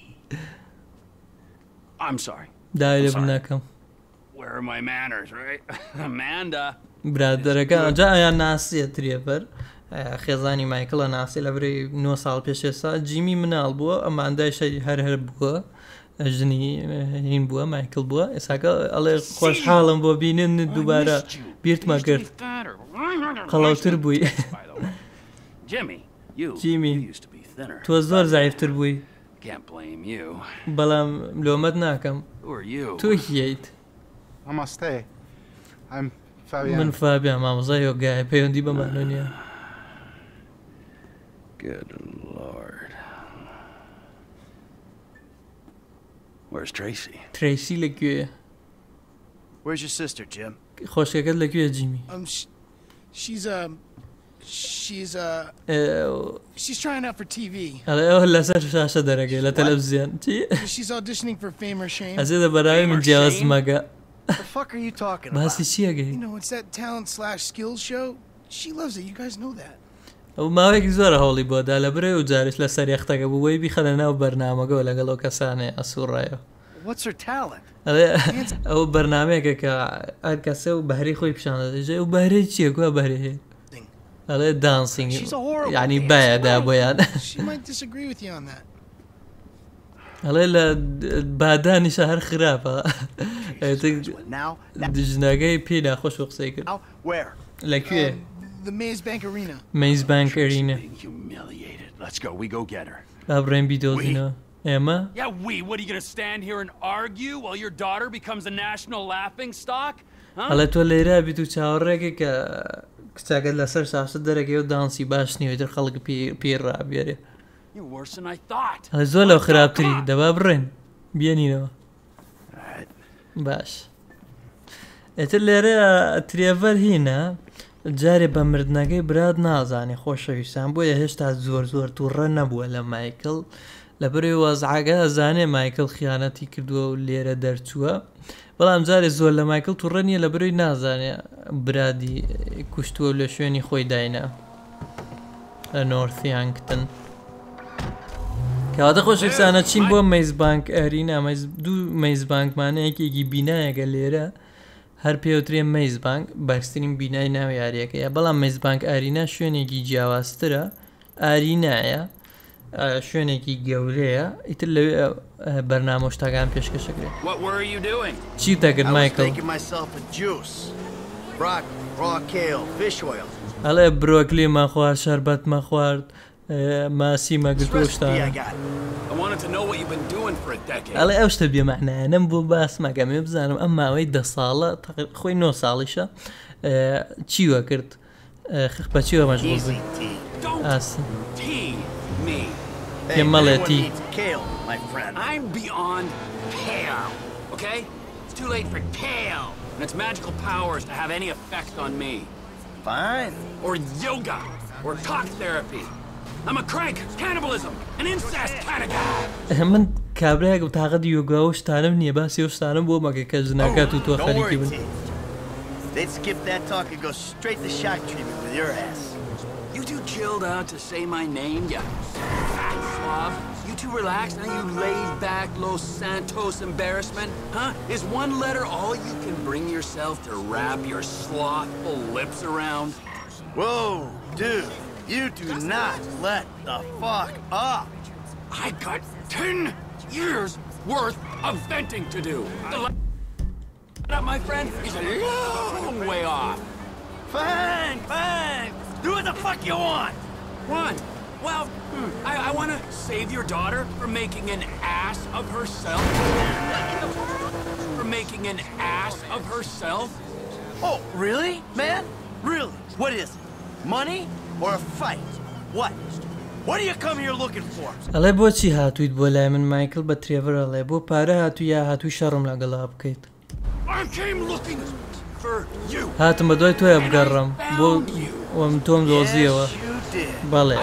I'm sorry. داوای لێ بناکەم Where are my manners, right? Amanda. برادەرەکان جا ئەیان ناسیە ترێڤەر خێزانی مایکڵە ناسی لە بەرەی 9 ساڵ پێشێستا جیمی مناڵ بووە ئەماندای شەی هەر بووە ژنی هین بووە مایکل بووە ئێساکە ئەڵێ خۆشحاڵم بۆ بینن دووبارە بیرتمە کرد قەڵاوتر بووی جیمی تۆ زۆر زایفتر بووی بەڵام لۆمەت ناکەم تۆ هییت I must say, I'm من فابیان مامۆزای یۆگایە پەیوەندی بەمانۆ نییە. Good Lord. Where's Tracy? تریسی لەکوێیە؟ Where's your sister, Jim? خۆشکەکەت لەکوێیە جیمی؟ She's trying out for TV. ئەڵێ لەسەر شاشە دەرەگەی لە تەلەڤیزیۆن چی؟ She's auditioning for Fame or Shame. ئەزێدە بەراوی من جیاواز مەگە. The fuck are you talking about? باسی چیەگەی؟ You know, it's that talent/skills show. She loves it. You guys know that. ئەو ماوەیەکی زۆرە هەوڵی بۆدا لە برێ و جارش لە سەر یەختەکە بووی بیخەنە ناو بەرنامەکەەوە لەگەڵ ئەو کەسانێ ئەسوڕایەوە. What's her talent? ئەو بەرنامەیەکە کە ئەر کەسە و بەهرەی خۆی پیشان دەدەژێ و بەهرەی چییە کووە بەهرەی هەیە؟ ئەڵێ دانسینگ یعنی بایەدا بۆیان. She might disagree with you on that. ئەڵێ لە بادانیشە هەر خراپە ژنەکەی پێی ناخۆش و قسەی کرد. Where? لەکوێ؟ The Maze Bank Arena. Maze Bank Arena. Humiliated. Let's go. We go get her. ئابڕێن بیدۆزینەوە. ئێمە؟ Yeah, what are you gonna stand here and argue while your daughter becomes a national laughing stock? ئەڵێ تۆ لێرە بیت و چاوەڕێکی کە کچاکەت لەسەر شاشە دەرەکەی و دانسی باش نیوێتر خەڵک پێی ڕابێرێ. You're worse than I thought. ئەڵێ زۆر لەو خراپتری دەبا بڕێن بیێنینەوە. باش. ئێتر لێرە ترێڤەر هینە جارێ بە مردنەکەی برات نازانێ خۆشەویستان بۆیە هێشتا زۆر تووڕە نەبووە لە مایکل لەبەرەوەی وەزعاگە ئەزانێ مایکل خیانەتی کردووە و لێرە دەرچووە بەڵام جارێ زۆر لە مایکل تووڕە نییە لەبەرەوەی نازانێ برادی کوشتووە لە شوێنی خۆی داینە لە نۆرثیانکتن. کەواتە خۆشەویستانە چین بۆ مەیز بانک ئەرینا دوو مەیز بانکمانەیەکێکی بینایەکە لێرە هەر پێوترێ مەیز بانک بەرزترین بینای ناو یاریەکەیە بەڵام مەیز بانک ئارینا شوێنێکی جیاوازترە ئارینایە شوێنێکی گەورەیە ئیتر لەوێ بەرنامە شتاکان پێشکەشەکرێت. چی دەکرد مایکل؟ ئەڵێ برۆکلیمە خوارد شەربەتمە خوارد ماسی مەگرتووە شتانە ئەڵێ ئەو شتە بێمەعنایە نەم بۆ باس مەکەمێ بزانم ئەم ماوەی 10 ساڵە خۆی 9 ساڵیشە چیوە کرد بە چیوە مەشغوڵ بووی؟ ئاسی پێم مەڵێتی I'm beyond kale, okay? It's too late for kale and its magical powers to have any effect on me. Fine. Or yoga, or cock therapy. I'm a crank, cannibalism, an incest kind of guy. من کابراایك بتاقد یۆگا و شتانم نییە باسی ئەو شتانم بۆ مەگە کە ژنەکەت و تۆ خەریکی بن. They'd skip that talk and go straight to shock treatment with your ass. You too chilled out to say my name, you fat slob? You too relaxed, now you laid back Los Santos embarrassment? Huh? Is one letter all you can bring yourself to wrap your slothful lips around? Whoa, dude, you do not let the fuck up. I got 10 years worth of venting to do. The up, my friend, is a long way off. Fine. Do what the fuck you want. What? Well, I want to save your daughter from making an ass of herself. From making an ass of herself. Oh, really, man? Really? What is it? Money or a fight? What? What do you come here looking for? ئەڵێ بۆچی هاتوویت بۆ لای من مایکل بە ترێڤەر ئەڵێ بۆ پارە هاتوو یا هاتووی شەڕم لەگەڵا بکەیت؟ هاتم بە دوای تۆیە بگەڕم بۆ وەم تۆم دۆزیەوە. بەڵێ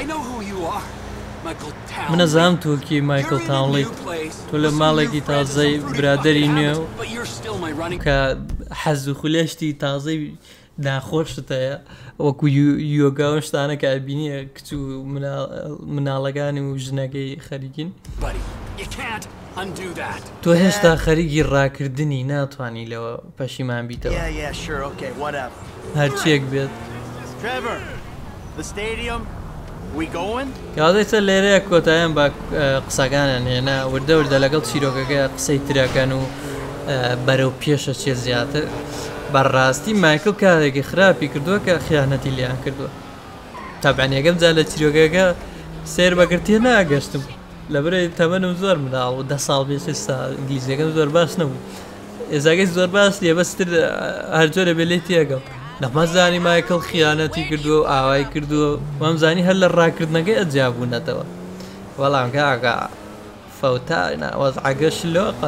منەزانم تۆکی مایکل تاونلی تۆ لە ماڵێکی تازەی برادەری نوێ کە حەز و خولێشتی تازەی ناخۆشتەیە وەکو یۆگا و شتانە کە ئەبینیە کچ و مناڵەکانی و ژنەکەی خەریکین تۆ هێشتا خەریکی ڕاکردنی ناتوانی لەوە پەشیمان بیتەوە هەرچیەک بێت. یادێتە لێرەیە کۆتاییان بە قسەکانیان هێنا وردە لەگەڵ چیرۆکەکە قسەی ترەکەن و بەرەو پێشە چێ زیاتر. بەڕاستی مایکل کارێکی خراپی کردووە کە خیانەتی لیان کردووە. تابعاً یەکەم جا لە چیرۆکەکە سێر بەگرتیە ناگەشتم لەبەرەوەی تەمەنم زۆر منداڵ و 10 ساڵ پێش ئێستا ئینگلیزیەکەم زۆر باش نەبوو ئێزاگەی زۆر باش نیە بەستر هەر جۆرە بێ لێ تێگەڵ نەمەزانی مایکل خیانەتی کردووە و ئاوای کردووە وەمزانی هەر لە ڕاکردنەکەی ئەجیابوونەتەوە بەڵام کاکە فەوتا وەزعەگەش لۆقە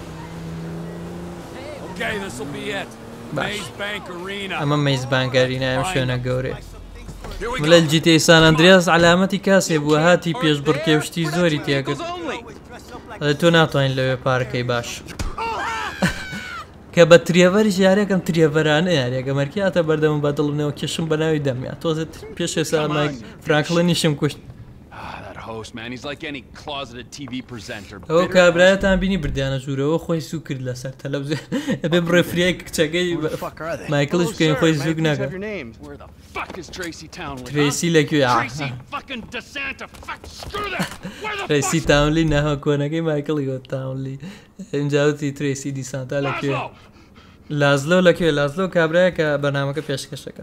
ئەمە مەیزبانگەرینە ئەم شوێنە گەورەی لە جیتێ سان ئەندریاس علامەتی کاسێ بووە هاتی پێش بڕکێوشتی زۆری تێکرد تۆ ناتوانین لەوێ پارەکەی باش کە بە ترێڤەریش یاریەکەم ترێڤەرانە یاریەکە مەرکیاتە بەردەم بە دڵنەوە کێشم بە ناوی دەمیا تۆزت پێش ێستا مایک فرانکڵنیشم کوشت ئەوە کابرایەتان بینی بردیانە ژوورەوە خۆی سو کرد لەسەر تەلەڤیزیۆن بێ بڕێفریای کچەکەی مایکڵش بکەین خۆی زوگ ناکات ترێسی لەکوێ ترێسی تاونلی ناوە کۆنەکەی مایکڵی گۆ تاونلی ئەنجاوتی ترێسی دیسانتا لەکوێ لازلۆ لەکوێ لازلۆ کابرایە کە بەنامەکە پێشکەشەکە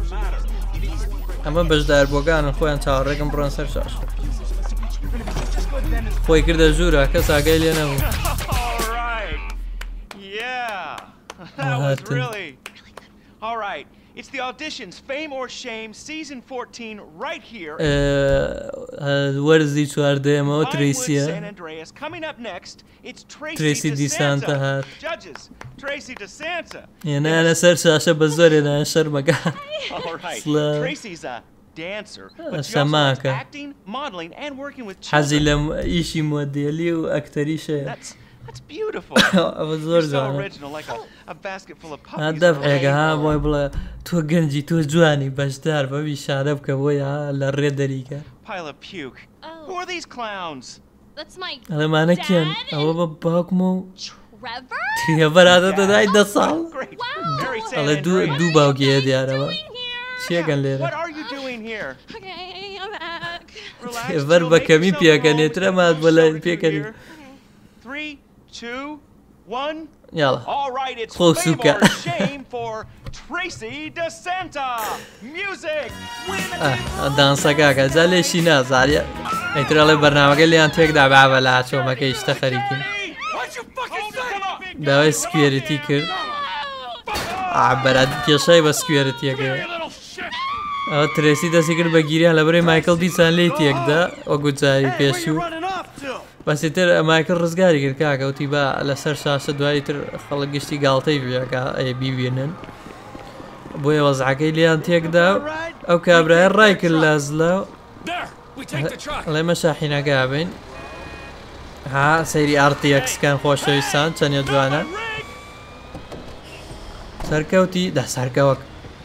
ئەمە بەشداربووەکانن خۆیان چاوەڕێکم بڕۆن سەر شاش خۆی کردە ژوورە کەس ئاگای لێ نەبوو It's the auditions, Fame or Shame, season 14, right here. وەرزی چواردەیەمەوە ترێسیە San Andreas. Coming up next, it's ترێسی دیسانتە هات Judges, Tracy DeSanta. هێنانە سەر شاشە بە زۆرێنان شەرمەکە All right, Tracy's a dancer, but she also loves سەماکە acting, modeling, and working with حەزی children. لە ئیشی مۆدێلی و ئەکتەریشەیە That's beautiful. ئەوە زۆر You're so جوانە original, like a basket full of puppies. دەفعێکە ها بۆی بڵێ تۆ گەنجی تۆ جوانی بەشدار بەوی شارە بکە بۆی لە ڕێ دەریکە Pile of puke. Who are these clowns? That's my ئەڵێمانە کێن ئەوە بە باوکمە و Trevor. تێڤەرادە دەدای 10 ساڵ Great. Wow. Very San ئەڵێ Andreas. دوو باوکی هەیە دیارەوە Doing here? چیەکەن لێرە What are you doing here? Okay, I'm back. Relax. تێڤەر Jill, بە make کەمی yourself پیاکەنێترە home. مات بۆ لای Sorry, پێکەنی here. 3, 2, 1. یاڵە All right, it's خۆ Fame سووکە or Shame for Tracy DeSanta. Music. دانسەکەکە جا لێشی نازانە ئەیترەڵێ بەرنامەکە لێیان تێکدا بابە لە چۆمەکە ئیشتە خەریکن داوای سکوێرتی کرد بەراد کێشای بە سکوێرتیەکە ئەوە ترێسی دەستی کرد بە گیریان لە بەرەی مایکل دیسان لی تێکدا وەگو جاری پێشوو بەسیتر مایکل ڕزگاری کرد کاکەوتی بە لەسەر شاشە دوایی تر خەڵک گشتی گاڵتەی بێکە بیبێنن بۆیە وەزعەکەی لیان تێکدا ئەو کابرایە ڕای کرد لازلە ئەڵێمە شاحینەکە بین ها سەیری ئارتیەکسکان خۆشەویستان چەندە جوانە سەرکەوتی دا سەرکەوەک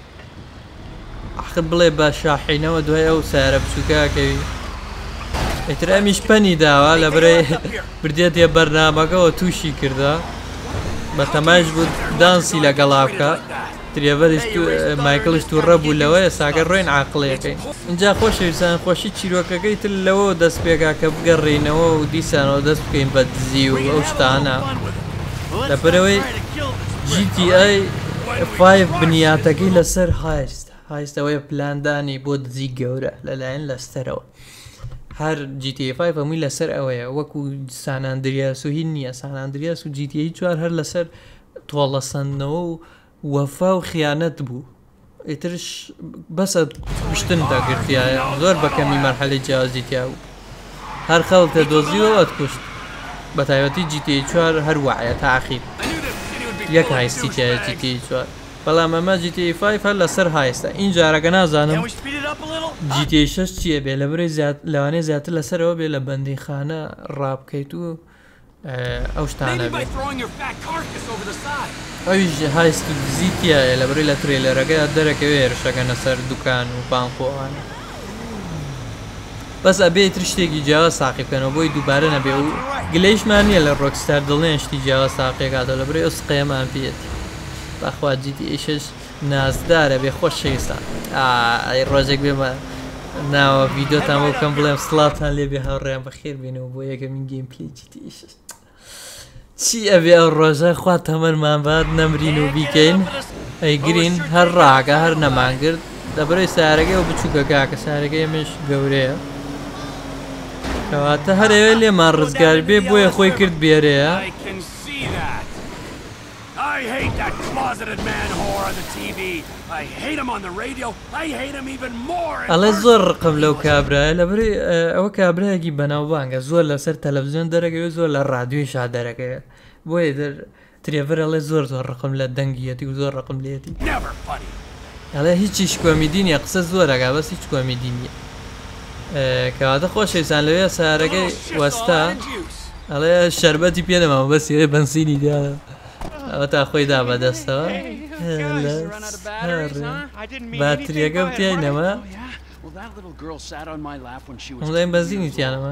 ئاخر بڵێ بە شاحینەوە دوای ئەو سارە بچووکەکەوی ئیتر ئەمیش پەنی داوە لە بەرەی بردێت یە بەرنامەکەەوە تووشی کردە بە تەماش بوو دانسی لەگەڵا بکە ترێڤەریش مایکلش تو ڕەبوو لەوەیە ساگە ڕۆین عاقڵەکەی اینجا خۆشەویستان خۆشی چیرۆکەکەی تر لەوە دەست پێکا کە بگەڕێینەوە و دیسانەوە دەست بکەین بە دزی و ئەو شتانە لەبەرەوەی GTA 5 بنیاتەکەی لەسەر هایستەوەی پلاندانی بۆ دزی گەورە لەلایەن لەستەرەوە هەر GTA 5 هەمووی لەسەر ئەوەیە وەکو ساناندریاس و هین نییە ساناندریاس و GTA 4 هەر لەسەر تۆڵەسەندنەوە و وەفا و خیانەت بوو ئیترش بەسە پشتن داگرتیایە زۆر بەکەمی مەرحەلەی جیازی تیا بوو هەر خەڵکە دۆزیەوە ئەتکوشت بە تایبەتی GTA 4 هەر وایە تاخیر یەک هایستی تایە GTA 4 بەڵام ئەمە GTA 5 هەر لەسەر هایستە این جارەکە نازانم GTA 6 چییە بێ لە بڕێ لەوانەیە زیاتر لەسەرەوە بێ لە بەندەی خانە ڕابکەیت و ئەو شتانە بێت ئەویش هایست و دزیتیایە لە بڕێ لە ترێلەرەکە دەرەکەوێ هێرشەکەنە سەر دوکان و بانکۆوانە بەس ئەبێ تر شتێکی جیاوە ساقی بکەنەوە بۆی دووبارە نەبێ و گلەیشمان نییە لە ڕۆکستار دڵێن شتی جیاوە ساقیێکاتە لە بڕێ ئەو سقەیەمان پێێتی بەخوا GTA 6 نازدارە بێ خۆش شەویستان ئەی ڕۆژێک بێمە ناوە ڤیدۆتان بۆ بکەم بڵێم سڵاتان لێ بێ هاوڕێیان بەخێر بێنەوە بۆ یەکەمین گەیم پلەی GTA 6 چی ئەبێ ئەو ڕۆژە خوا تەمەنمان بات نەمرین و بیکەین ئەیگرین هەر ڕاکە هەر نەمانگرت لەبەرەوەی سارەکەی و بچووکە کاکە سارەکەی ئەمێش گەورەیە کەواتە هەرەوێ لێمان ڕزگار بێ بۆیە خۆی کرد بێرەیە I hate that closeted man whore on the TV. I hate him on the radio. I hate him even more. ئەڵێ زۆر ڕقم لەو کابرایە لەبەری ئەوە کابراایەکی بەناوبانگە زۆر لەسەر تەلەڤیزیۆن دەرەکەوێت زۆر لە ڕادیۆیشا دەرەکەوێت بۆیە ترێڤەر ئەڵێ زۆر ڕقم لە دەنگیەتی و زۆر ڕقم لێتی ئەڵێ هیچیش کۆمیدی نیە قسە زۆرەکە بەس هیچ کۆمیدی نییە کەواتە خۆشەویستان لەوێ سارەکەی وەستا ئەڵێ شەربەتی پێ دەماوە بەسی بەنسینی دیانە ئەوە تا خۆی دا بەدەستەوە باتریەکە بتیاینەوە ئەڵێم بەنزینی تیانەوە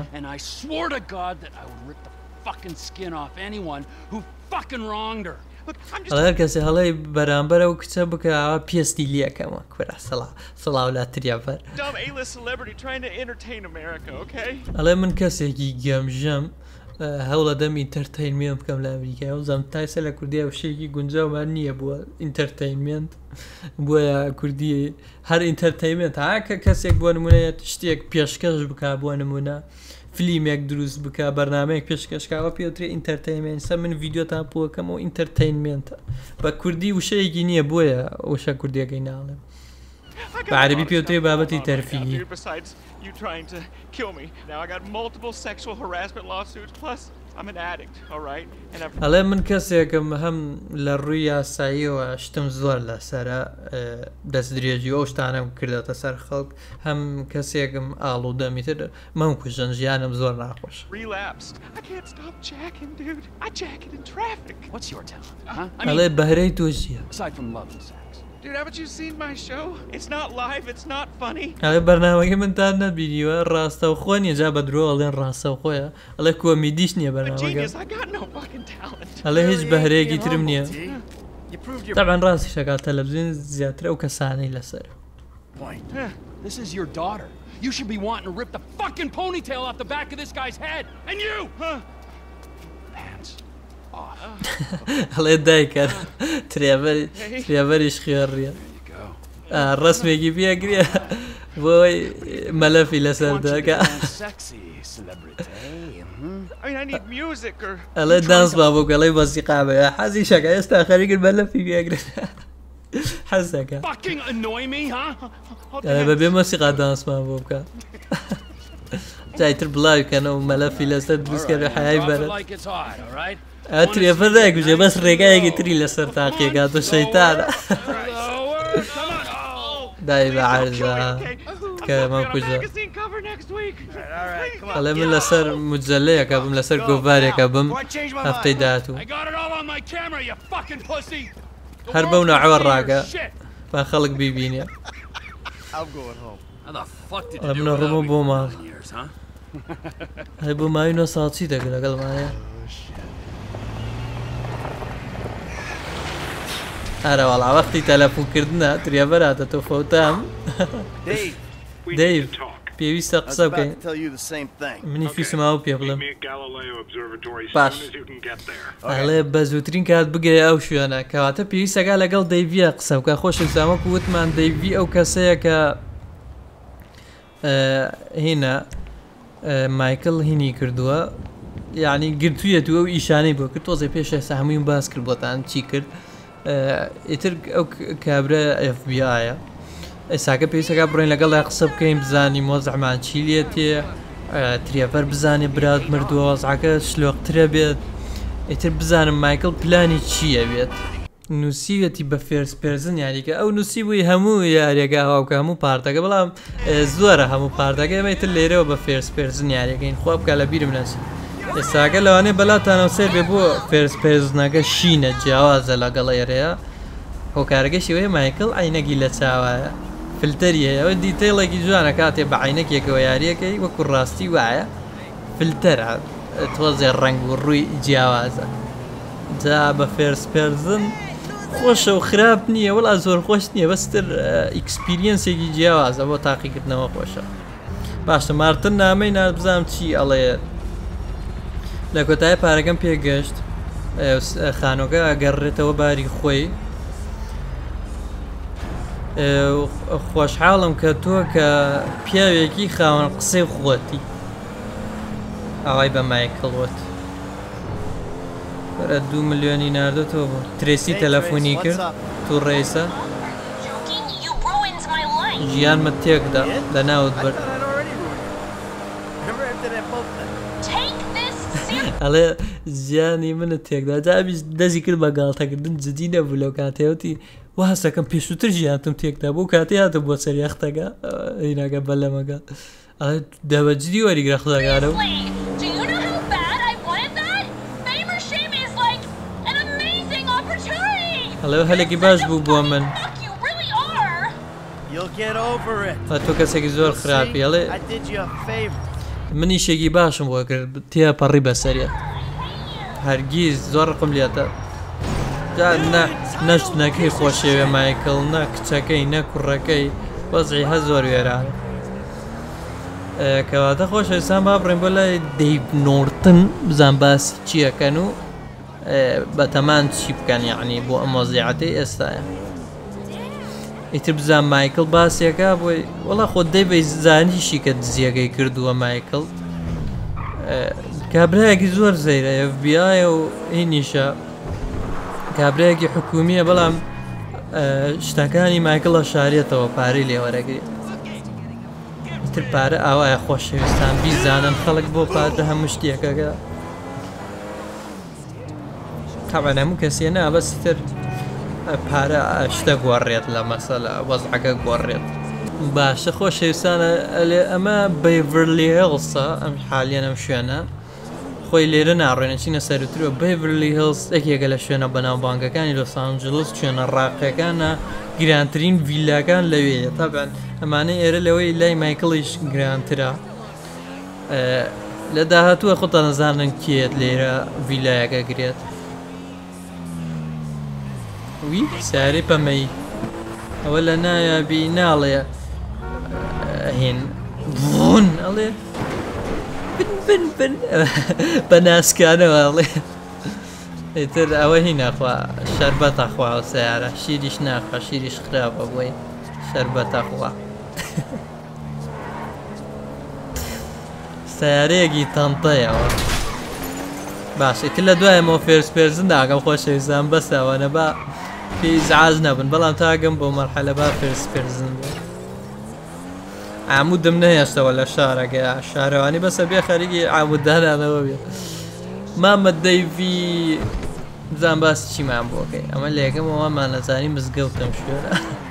ئەڵێ کەسێ هەڵەی بەرامبەرە و کچە بکە ئەوە پێستی لیەکەمە کوێرا سەڵاو لا تریافەر ئەڵێ من کەسێکی گەمژەم هەوڵە دەم ئینتەرتەینمێنت بکەم لە ئەمریکای و زەم تایسە لە کوردیا شێکی گونجاومان نییە بووە ئینتەرتەینمێنت بۆیە کوردی هەر ئینتەرتەینمێنت هاکە کەسێک بۆ نمونەیە شتێک پێشکەش بکە بۆ نمونە فلیمێک دروست بکە بەرنامەیەک پێشکەشکاوە پێوترێ ئینتەرتەینمێنت سە من ڤیددیۆتان بۆکەم و ئینتەرتەینمێنتە بە کوردی وشەیەکی نییە بۆیە وشە کوردیەکەی ناڵێم بعربی پێوترێ بابەتی تەرفیهی You trying to kill me. Now I got multiple sexual harassment lawsuits, plus I'm an addict, all right? And ئەڵێ من کەسێکم هەم لە ڕووی یاساییەوە شتم زۆر لەسەرە دەست درێژی ئەو شتانم کردەتە سەر خەڵک هەم کەسێکم ئاڵوودەمیتر مەم کوژن ژیانم زۆر ناخۆش. Relapsed. I can't stop jacking, dude. I jack it in traffic. What's your talent, huh? ئەڵێ بەهرەی تۆ چییە؟ Aside from love and sex. Dude, haven't you seen my show? It's not live, it's not funny. ئەڵێ بەرنامەکە منتان نەبینیوە ڕاستەوخۆ نیە جا بە درۆ ئەڵێن ڕاستەوخۆیە ئەڵێ کۆمیدیش نییە بەرنامەکە ئەڵێ هیچ بەهرەیەکی ترم نییە طبعاً ڕاستی شەکات تەلەڤیزیۆن زیاترە ئەو کەسانەی لەسەر. This is your daughter. You should be wanting to rip the fucking ponytail off the back of this guy's head. And you! Pants off. ئەڵێ دایکە ترێڤەریش خێڕیە ڕسمێکی پێگرێ بۆی مەلەفی لەسەردەکە ئەڵێ دانس با بۆ گەڵی بەسیقا بێ حەزی شەکە ئێستا خەریگر مەلەفی پێگرێت حەزەکە بەبێ مەسیقا دانسمان بۆ بکە جایتر بڵاوکەنەوە مەلەفی لەسەر دروستکەرە حیای بەرە ترێڤەر دایگوژێ بەس ڕێگایەکی تری لەسەر تاقیەکات و شەیتانە دای بە عەرزە کە مەم کوژە ئەڵێ من لەسەر مجەلەیەکە بم لەسەر گۆڤارێکە بم هەفتەی داهاتوو هەر بەو ناحەوە ڕاکە با خەڵک بیبینێ منە ڕۆمە بۆ ماڵ هەی بۆ ماوی 9 ساڵ چی دەکە لەگەڵمانەیە هەرەوەڵا وەختی تەلەفۆنکردنە ترێڤەراتە تۆ فەوتام دەیڤ پێویستە قسە بکەین منی فیسماوە پێ بڵم باش ئەڵێ بە زووترین کات بگەێ ئەو شوێنە کەواتە پێویستەکە لەگەڵ دەیڤە قسە بکە خۆشەویستامەکو وتمان دەیڤی ئەو کەسەیە کە هینە مایکل هینی کردووە یعنی گرتوویەت و ئەو ئیشانەی بۆ کرد تۆزێ پێش ئێستا هەمووی باس کرد بۆتان چی کرد ئیتر ئەو کابرا FBI ئێساکە پێویستەکە بڕۆین لەگەڵ قسە بکەین بزانی مۆزەعمان چی لێتێ ترێڤەر بزانێ برات مردووە وەزعەکە شلۆقترە بێت ئیتر بزانم مایکل پلانی چییە بێت نووسیوێتی بە فێرس پێرزن یاریکە ئەو نووسی بووی هەموو یاریەکە هاوکە هەموو پارتەکە بەڵام زۆرە هەموو پارتەکە ئەمەیتر لێرەوە بە فێرس پێرزن یاریەکەین خوا بکە لە بیرم نەچێت ئێستاکە لەوانەیە بەلاتانەوە سێر بێ بۆ فێرس پێرزنەکە شینە جیاوازە لەگەڵ ئێرەیە هۆکارەکەشی وەیە مایکل عینەکی لە چاوایە فلتەری هەیە ئەوە دیتەیڵێکی جوانە کاتێ بە عینەکێکەوە یاریەکەی وەکو ڕاستی وایە فلتەرە تۆزێ ڕنگ و ڕووی جیاوازە جا بە فێرس پێرزن خۆشە و خراپ نییە وڵا زۆر خۆش نییە بەستر ئیکسپیرینسێکی جیاوازە بۆ تاقیکردنەوە خۆشە باشە مارتن نامەی نابزانم چی ئەڵێ لە کۆتایی پارەکەم پێگەشت خانۆکە ئەگەڕێتەوە باری خۆی خۆشحاڵم کە تۆ کە پیاوێکی خاوەن قسەی خۆتی ئەوای بە مایکڵوت 2 ملیۆنی ناردەتەوە بۆ ترێسی تەلەفۆنی کرد تو ڕێسە ژیانمە تێکدا لە ناوت برد ئەڵێ ژیانی منە تێکدا جابیش دەزی کرد بە گاڵتەکردن جدی نەبوو لەو کاتێوتی وا هەستەکەم پێشووتر ژیانتم تێکدا بۆ کاتێ هاتە بۆ سەریەختەکە هیناگە بە لەمەگە ئەڵێ دەبەجدی وەریگرە خزاگارە و ئەڵێ هەلێکی باش بوو بۆ من تۆ کەسێکی زۆر خراپی ئەڵێ منی شێکی باشم بۆ کرد تیا پەڕی بەسەریە هەرگیز زۆر ڕقم لێتە نەشت نەکەی خۆشێوێ مایکل نە کچەکەی نە کوڕەکەی وەزعی هە زۆر وێرانە کەواتە خۆشەویستان با بڕێن بۆ لای دەیڤ نۆرتن بزان باسی چیەکەن و بەتەمان چی بکەن یعنی بۆ ئەم وەزیعەتەی ئێستایە ئیتر بزان مایکل باسیەکە بۆی وەڵا خۆ دەی بە زانیشی کە دزیەکەی کردووە مایکل کابرایەکی زۆر زەیرە FBI و هینیشە کابرایەکی حکومیە بەڵام شتەکانی مایکڵە شارێتەوە پارەی لێوەرەگری تر پارە ئاوایە خۆشەویستان بیزانن خەڵک بۆ پارە هەموو شتێکەکە تاوان هەموو کەسیە نا بەسی تر پارە شتە گۆڕێت لە مەسەلە وەزعەکە گۆڕێت باشە خۆشەویستانە ئەلێ ئەمە بەیڤرلی هێڵسە ئەم حالیان ئەم شوێنە خۆی لێرە ناڕێنە چینە سەرترەوە بەیڤرلی هێڵس یەکێکە لە شوێنە بەناوبانگەکانی لۆس ئانجلس شوێنە ڕاقیەکانە گرانترین ڤیلاکان لەوەیە تاپیان ئەمانەی ئێرە لەوەی لای مایکڵیش گرانترە لە داهاتووە خۆتان نەزانن کێت لێرە ڤیلایەکە گرێت وی سارێ پەمەی ئەوە لە نایابی ناڵێ هین ڤۆن ئەڵێ بن بە ناسکانەوە ئەڵێ ئیتر ئەوە هی ناخوا شەربەتە خواوە سیارە شیریش ناخوا شیریش خراپە بۆی شەربەتە خوا سیارەیەکی تەنتەیەوە باش ئیتر لە دوایەمەوە فێرسپێرزن داگەم خۆشەویستان بەسەوەنە با پێی زعاز نەبن بەڵام تاگەم بۆ مەرحەلە با فێرسپێرزن بوو عمودم نهێشتەوە لە شارەکە شارەوانی بەسە بێ خەریکی عموددانانەوە بێت مامە دەیڤی بزان باسی چیمان بۆکەی ئەمە لە یەکەمەوەمان نەزانی مزگەوتم شوێنە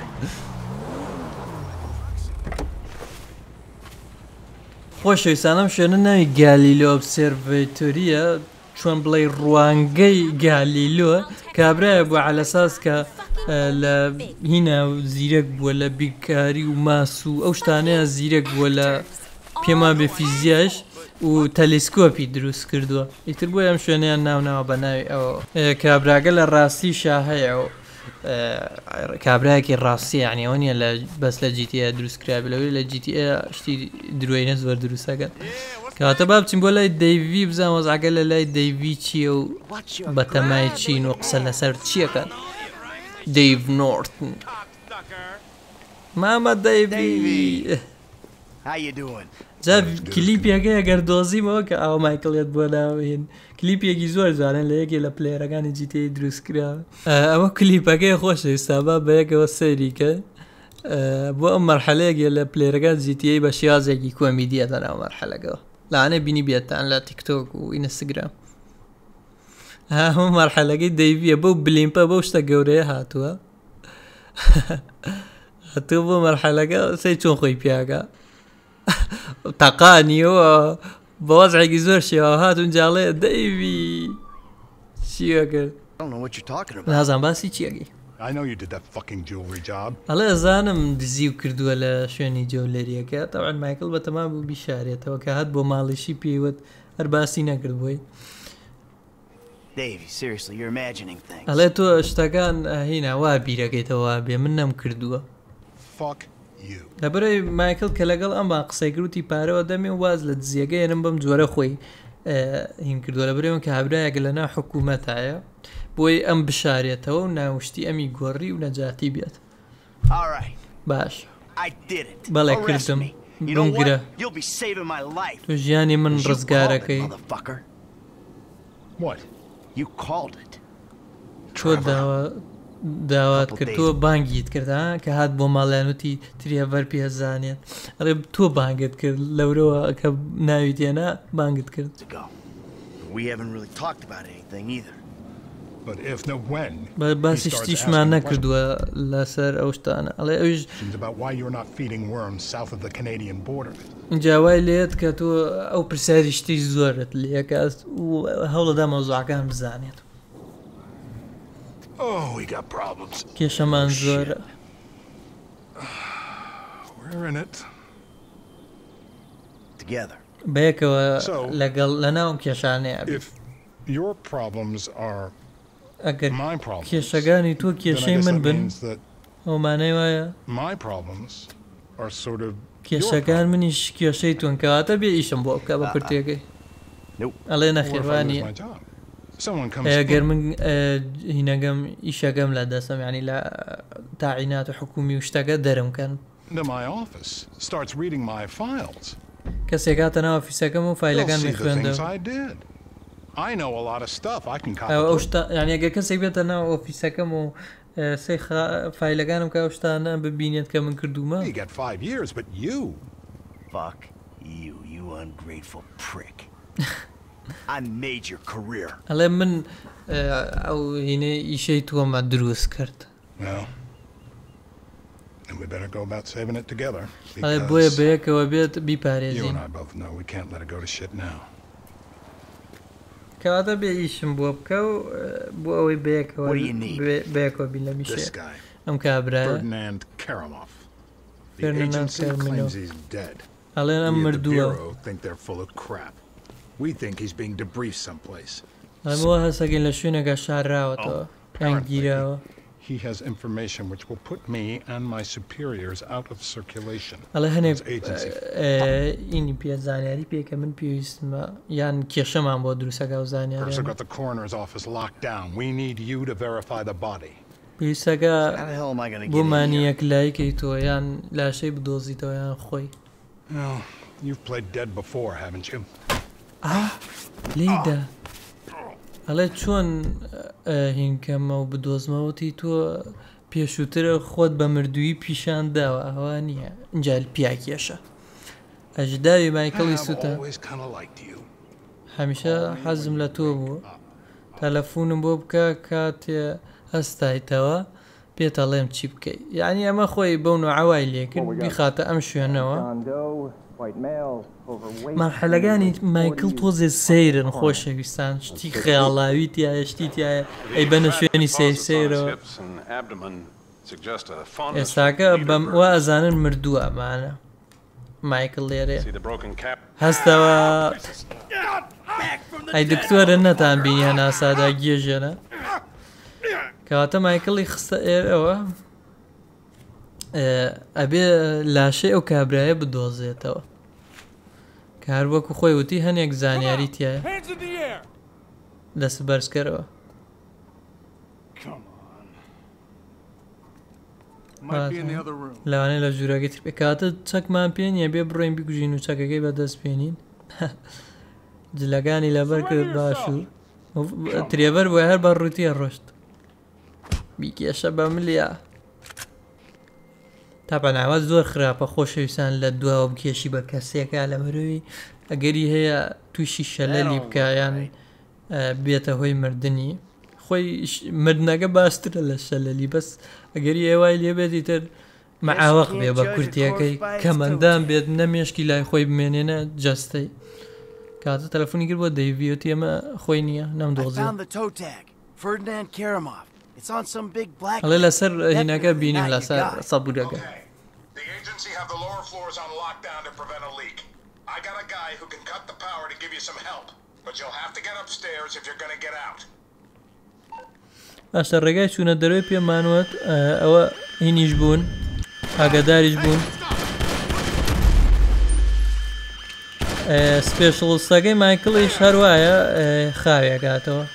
خۆشەویستانم شوێنە ناوی گالیلۆ ئۆبسێرڤێتۆریە چۆن بڵێ ڕوانگەی گالیلۆ کابرایە بووە عەلەساس کە لە هینە زیرەک بووە لە بیرکاری و ماس و ئەو شتانەیە زیرەک بووە لە پێما بێ فیزیاش و تەلێسکۆپی دروست کردووە ئیتر بۆ ئەم شوێنیان ناوناوە بە ناوی ئەوە کابراگە لە ڕاستی شاهەیە و کابراایەکی ڕاستی یعنیەوە نیە لە بەس لە GTA دروستکرابی لەوەی لە GTA شتی درۆینە زۆر دروستەکەن کەواتە با بچین بۆ لای دەیڤی بزان وەزعەکە لە لای دەیڤی چییە و بەتەمای چین و قسە لەسەر چیەکەن دەیڤ نۆرتن مامە دەیڤی جا کلیپیەکە ئەگەر دۆزیمەوە کە ئاو مایکڵێت بۆ ناوێن کلیپێکی زۆر جوانن لە یەکێ لە پلێرەکانی GTA دروستکراوە ئەوە کلیپەکەی خۆشەویستا با بە یەکەوە سەیریکە بۆ ئەم مەرحەلەیەکێ لە پلێرەکان GTA بە شیازێکی کۆمیدیە دەناو مەرحەلەکەەوە لەوانەیە بینی بێتان لە تیکتۆک و ئینستاگرام هەموو مەرحەلەکەی دەیڤیە بەو بلیمپە بەو شتە گەورەیە هاتووە هاتووە بۆ مەرحەلەکە سەی چۆن خۆی پیاکە تەقانیەوە بە وەزعێکی زۆر شێوە هاتون جاڵێ دەیڤی چیە کرد نازان باسی چیەکەی ئەڵێ ئەزانم دزی و کردووە لە شوێنی جۆلەریەکە تەوان مایکڵ بەتەمان بوو بیشارێتەوە کە هات بۆ ماڵیشی پێیوت هەر باسی نەکرد بۆی ئەڵێ تۆ شتەکان هینە وا بیرەکەیتەوە بێ من نەم کردووە لەبەرەوەی مایکڵ کە لەگەڵ ئەمما قسەی گروتی پارەوە دەمێ واز لە دزیەکە ێنم بەم جۆرە خۆی هین کردووە لەبەرەوەی کە هابرایەک لە ناو حکوومەتایە بۆی ئەم بشارێتەوە و ناوشتی ئەمی گۆڕی و نەجاتی بێت باش بەڵێ کردم بمگرە تۆ ژیانی من ڕزگارەکەی You called it. چۆ داوات کرد تۆ بانگیت کرد ها کە هات بۆ ماڵیانوتی تریڤەر پێزانێت ئەڵێ تۆ بانگت کرد لەورەوە کە ناوی تێنا بانگت کرد. We haven't really talked about anything either. But if no when باسی شتیشمان نەکردووە لەسەر ئەو شتانە ئەڵێ ئەویش about why you're not feeding worms south of the Canadian border. جاوای لێت کە تۆ ئەو پرسیاری شتی زۆرت لێکات هەوڵەدا مەوزوعەکان بزانێت. Oh, we got problems. کێشەمان زۆرە. We're in it. Together. بەیەکەوە لەگەڵ لەناوم کێشانەیە. If your problems are ئەگەر my problems, کێشەکانی تۆ کێشەی من بن ئەومانەی وایە my problems are sort of کێشەکان منیش کێشەی تۆن کەواتە بێ ئیشم بۆ بکە بە پرتێکەی ئەڵێ نەخێوانی ئەگەر من هینەگەم ئیشەکەم لە دەستم ینی لە تاعینات و حکومی و شتەکە دەرمکەن کەسێکاتە ناو ئۆفیسەکەم و فایلەکان خوێندەوە ئەو ینی ئەگەر کەسێک بێتە ناو ئۆفیسەکەم و سێ فایلەکانم کە ئەو شتانە ببینێت کە من کردومە. Fuck you, you ungrateful prick. I made your career. ئەڵێ من ئەو هینە ئیشەی تۆمە دروست کرد. And we better go about saving it together. ئەڵێ بۆیە بەیەکەوە بێت بیپارێزین. You and I both know we can't let it go to shit now. کەواتە بێ ئیشم بۆ بکە و بۆ ئەوەی بەیەکەوە بین لە میشێ ئەم کابرایە Ferdinand Karamov. The agency claims he's dead. ئەڵێن ئەم مردووە. Think they're full of crap. We think he's being debriefed someplace. ئەمەوە هەسەکەین لە شوێنێکە شارراوەتەوە یان گیراوە. He has information which will put me and my superiors out of circulation. ئەڵێ هەنێک ئینی پێزانیاری پێکە من پێویستمە یان کێشەمان بۆ دروستەکە و زانیاری. First, I've got the coroner's office locked down. We need you to verify the body. پێویستەکە بۆمانی یەکلاییکەی تۆ یان لاشەی بدۆزیتەوە یان خۆی. Well, you've played dead before, haven't you? لێیدا ئەڵێ چۆن هینکەمە و بدۆزمەوەتی تۆ پێشووترە خۆت بە مردووی پیشان داوە ئەوە نییە ئەنجال پیاکێشە ئەژداوی مایکڵی سووتە هەمیشە حەزم لە تۆ بوو تەلەفۆنم بۆ بکە کاتێ هەستایتەوە پێتەڵێم چی بکەیت یعنی ئەمە خۆی بەو نوعوای لێکرد بیخاتە ئەم شوێنەوە مەرحەلەکانی مایکل تۆزێ سەیرن خۆشەویستان شتی خەیاڵاوی تایە شتی تایە ئەی بەنە شوێنی سەیرەوە ئێستاکە بەم وا ئەزانن مردووە ئەمانە مایکل لێرێ هەستەوە ئەی دکتۆرە نەتان بینیە ناسادا گێژێنە کەواتە مایکڵی خستە ئێرەوە ئەبێ لاشەی ئەو کابرایە بدۆزێتەوە کار وەکو خۆی وتی هەنێک زانیاری تایە دەست بەرزکەرەوە لەوانەیە لە ژوورەکەی تر کاتە چەکمان پێ نیە بێ بڕۆین بگوژین و چەکەکەی بەدەست پێێنین جلەکانی لەبەر کرد باش و ترێبەر بۆ هەر بە ڕوتیە ڕۆشت بیکێشە بە ملیا تاپەناوە زۆر خراپە خۆشەویستان لە دواوە بکێشی بە کەسێکە لە مروی ئەگەری هەیە تووشی شەلەلی بکایان بێتە هۆی مردنی خۆی مردنەکە باشترە لە شەلەلی بەس ئەگەری ئێوای لێ بێتی تر مەعاوەق بێ بە کورتیەکەی کەمەندان بێت نەمێشکی لای خۆی بمێنێنە جەستەی کاتە تەلەفۆنی کرد بۆ دەیڤیۆتی ئەمە خۆی نییە نەمدۆزی هەڵێ لەسەر هینەکە بینیم لەسەر سەبوورەکە باشە ڕێگای چوونە دەروی پێمانوت ئەوە هینیش بوون ئاگاداریش بوون سپێشڵستەکەی مایکڵیش هەروایە خاوێکاتەوە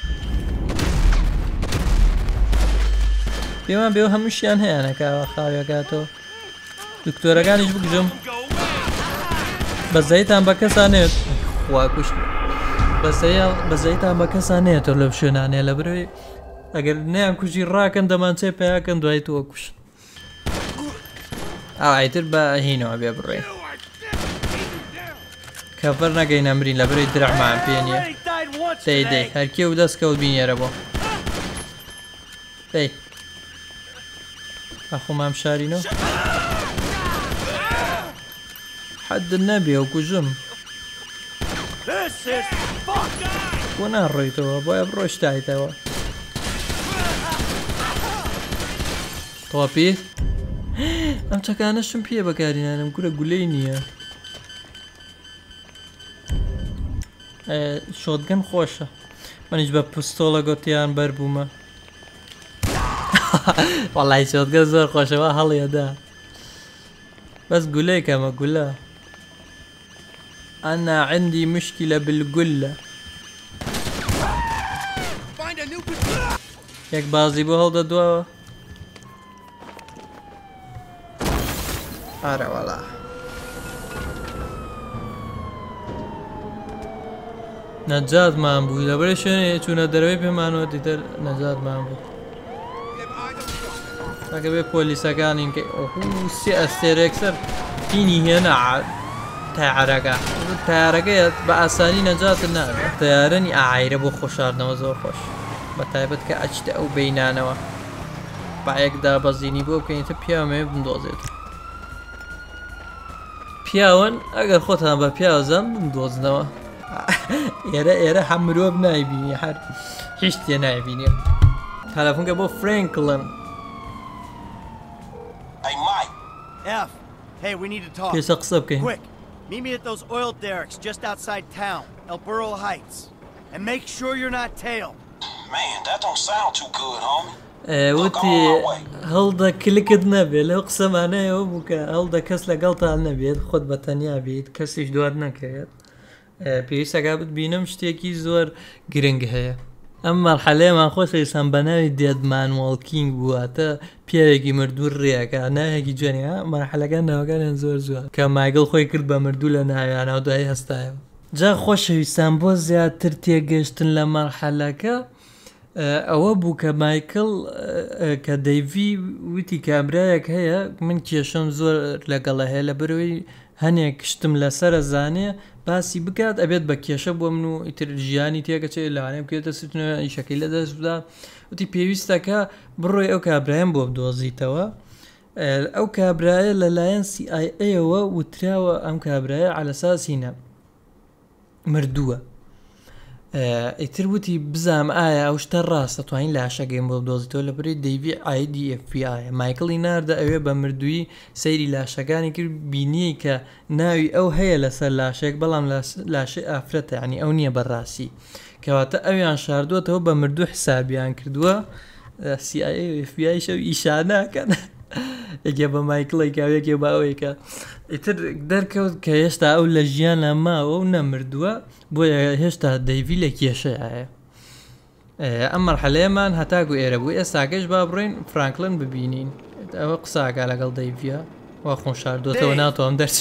پێمان بێ هەمووشیان هەیەنەکەوە خاوێکاتەوە دکتۆرەکانیش بگژم بەزەیتان بە کەسانێت خوا کوشت بەزەیتان بە کەسان نێتەوە لەو شوێنانەیە لە برەوەی ئەگەر نیان کوژی ڕاکەن دەمانچێ پێیاکەن دوای تۆ کوشن ئایتر بە هینەوە بێ بڕێ کەفەر نەگەین ئەمرین لە برەی درەعمان پێ نییە دەی هەرکێ و دەستکەوت بینێرە بۆ دەی ئەخۆمام شارینەوە حەد نەبێ و کوژم بۆ ناڕۆیتەوە بۆیە بڕۆشتایتەوە تۆپی ئەم چەکانەشم پێ بەکارینانم گورە گولەی نییە شۆتگەن خۆشە منیش بە پستۆڵە گۆتیان بەربوومە وەڵای شۆتگە زۆر خۆشەوە هەڵیەدا بەس گولەی کەمە گولە أنا عندي مشكلة بالقلة ياك بازي بو هەڵدە دواوە ئارە وەڵا نەجاتمان بوو لەبەرەی شوێنێ چوونە دەرەوەی پێمانەوە دیتر نەجاتمان بوو ئەگە بێ پۆلیسەکانین کە سێ ئەستێرێکسەر تینی هێنا تایارەکەیت بە ئاسانی نەجات نابێت تیارەنی ئاعیرە بۆ خۆشاردنەوە زۆر خۆش بە تایبەت کە ئەچتە ئەو بینانەوە باەکدا بەزیینی بۆ بکەینتە پیامێ بندۆزێت پیاوەن ئەگەر خۆتان بە پیاوەزەم بندۆزنەوە ئێرە هەم مرۆڤ نایبینی هەر هیچ تێ نایبینی تەلەفۆنکە بۆ فرانکلن پێشە قسە بکەین Meet me at those oil derricks just outside town, El Burro Heights. And make sure you're not tailed. Man, that don't sound too good, homie. وتی هەڵدە کلکت نەبێت لەو قسەمانەیەوە بووکە هەڵدە کەس لەگەڵتان نەبێت خۆت بە تەنیا بیت کەسیش دوات نەکەوێت پێویستەکە ببینم شتێکی زۆر گرنگ هەیە ئەم مەرحەلەیەمان خۆشەویستم بە ناوی دێدمان وڵکینگ بوواتە پیاوێکی مردوو ڕێەکە ناوێکی جوێنە مەرحەلەکان ناوەکانیان زۆر زووە کە مایگڵ خۆی کرد بە مردوو لە ناویانە و دوای هەستایەوە جا خۆشەویستان بۆ زیاتر تێگەشتن لە مەرحەلەکە ئەوە بوو کە مایکل کە دەیڤی وتی کابرایەک هەیە من کێشەم زۆر لەگەڵە هەیە لە بەرەوەی هەنێک شتم لەسرە زانێ باسی بکات ئەبێت بە کێشە بۆ من و ئیتر ژیانی تێکەچێت لەوانەیە بکرێتە سوتنەوە ئیشەکەی لە دەست بدا وتی پێویستەکە بڕۆی ئەو کابرایم بۆ بدۆزیتەوە ئەو کابرایە لەلایەن CIA-ەوە وتراوە ئەم کابرایە عەلەساسینە مردووە ئیتر وتی بزام ئایا ئەو شتە ڕاستە توانین لاشەکەین بۆ بدۆزیتەوە لە بەرەی دەیڤی ئایدی FBI مایکڵی ناردە ئەوێ بە مردووی سەیری لاشەکانی کرد بینی کە ناوی ئەو هەیە لەسەر لاشێک بەڵام لاشەی ئافرەتە ینی ئەو نییە بەڕاستی کەواتە ئەویان شاردووەتەوە بە مردوو حسابیان کردووە CIA و FBI شەو ئیشاناکەن یەکێ بە مایکڵی کاوێکێ باوەیەکە ئیتر دەرکەوت کە هێشتا ئەو لە ژیانە ماوە و نەمردووە بۆیە هێشتا دەیڤی لە کێشەیە ئەم مەرحەلەیەمان هەتاکو ئێرە بوو ئێستاکەش با بڕۆین فرانکلن ببینین ئەوە قساکە لەگەڵ دەیڤە وا خۆن شاردووەتەوە ناتوانم دەرچ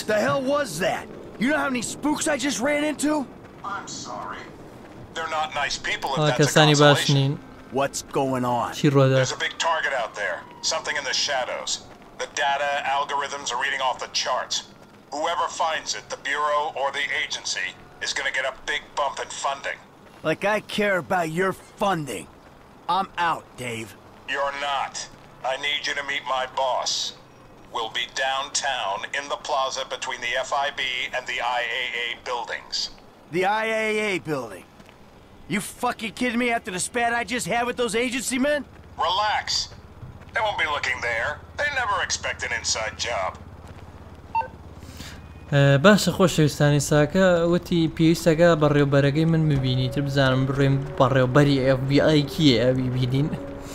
کەسانی باش نین What's going on? There's a big target out there. Something in the shadows. The data algorithms are reading off the charts. Whoever finds it, the Bureau or the agency, is going to get a big bump in funding. Like I care about your funding. I'm out, Dave. You're not. I need you to meet my boss. We'll be downtown in the plaza between the FIB and the IAA buildings. The IAA building? You fucking kidding me after the spat I just had with those agency men? Relax. They won't be looking there. They never expect an inside job. باشە خۆشەویستانی ساکە وتی پێویستەکە بەڕێوەبەرەکەی من ببینی تر بزانم بڕێم بەڕێوەبەری FBI کیە ئەوی بینین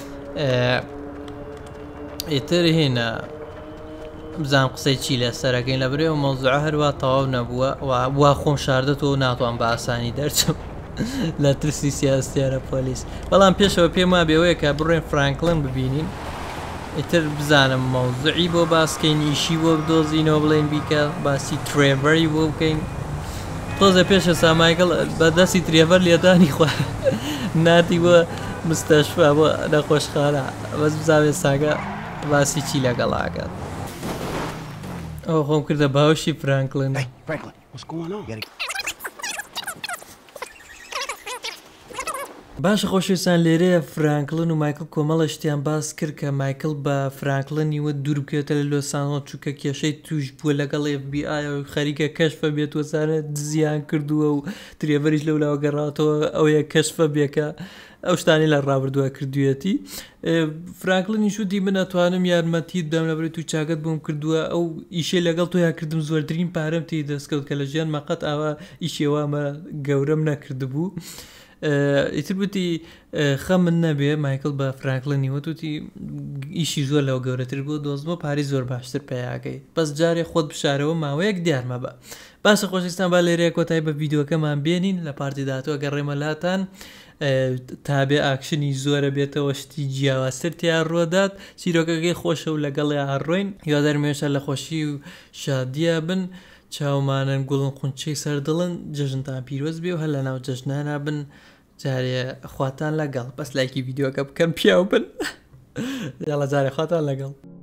ئێتر هێنا بزانم قسەی چی لە سەرەکەین لە برێ و مەوزوعە هەروە تەواو نەبووە وا خۆم شاردەتەوە ناتوان بە ئاسانی دەرچم لە ترسی سیاسیارە پۆلیس بەڵام پێشەوە پێم وا بێەوەیە کە بڕێن فرانکلن ببینین ئیتر بزانم مەوزوعی بۆ باسکەین ئیشی بۆ بدۆزینەوە بڵێن بیکە باسی ترێڤەری بۆ بکەین تۆزە پێشە سامایکەڵ بەدەستی ترێڤەر لێدانی خوا ناتی بۆ مستەشفا بۆ نەخۆشخانە بەس بزانێ ساگە باسی چی لەگەڵاکات ئەو خۆم کردە باوشی فرانکلن. Hey, Franklin, what's going on? باشە خۆشویستان لێرەیە فرانکلن و مایکل کۆمەڵە شتیان باس کرد کە مایکل بە فرانکلنی وە دوور بکێتە لە لۆسانۆ چووکە کێشەی توش بووە لەگەڵ FBI و خەریکە کەشفە بێت وەزانە دزیان کردووە و ترێڤەریش لەولاوە گەڕاتەوە ئەوەیە کەشفە بێکە ئەو شتانی لە ڕابردووە کردوێتی. فرانکلنیش وتی من ئەتوانم یارمەتیت بدەم لەبەر تو چاکت بۆم کردووە ئەو ئیشەی لەگەڵ تۆ کردم زۆرترین پارەم تی دەستکەوت کە لە ژیان مەقەت ئاوا ئیشێوامە گەورەم نەکردبوو. ئیتر وتی خەم من نەبێ مایکل بە فرانکلنی وتی ئیشی زۆر لەو گەورەتر بوو دۆزمە پاری زۆر باشتر پێیاگەی بەس جارێ خۆت بشارەوە ماوەیەک دیارمە بە باشە خۆشویستان با لێرەیە کۆتایی بە ڤیدیۆکەمان بێنین لە پارتی داهاتوە گەڕێمەلاتان تابێ ئاکشنی زۆرە بێتەوە شتی جیاوازتر تیان ڕۆدات چیرۆکەکەی خۆشە و لەگەڵی هەڕۆین یادەرمێشە لە خۆشی و شادیە بن چاومانن گوڵن خونچەی سەردڵن جەژنتان پیرۆز بێ و هەر لە ناو جەژنانە بن جارێ خواتان لەگەڵ بەس لایکی ڤیدیۆکە بکەم پیاو بن یاڵە جارێ خواتان لەگەڵ.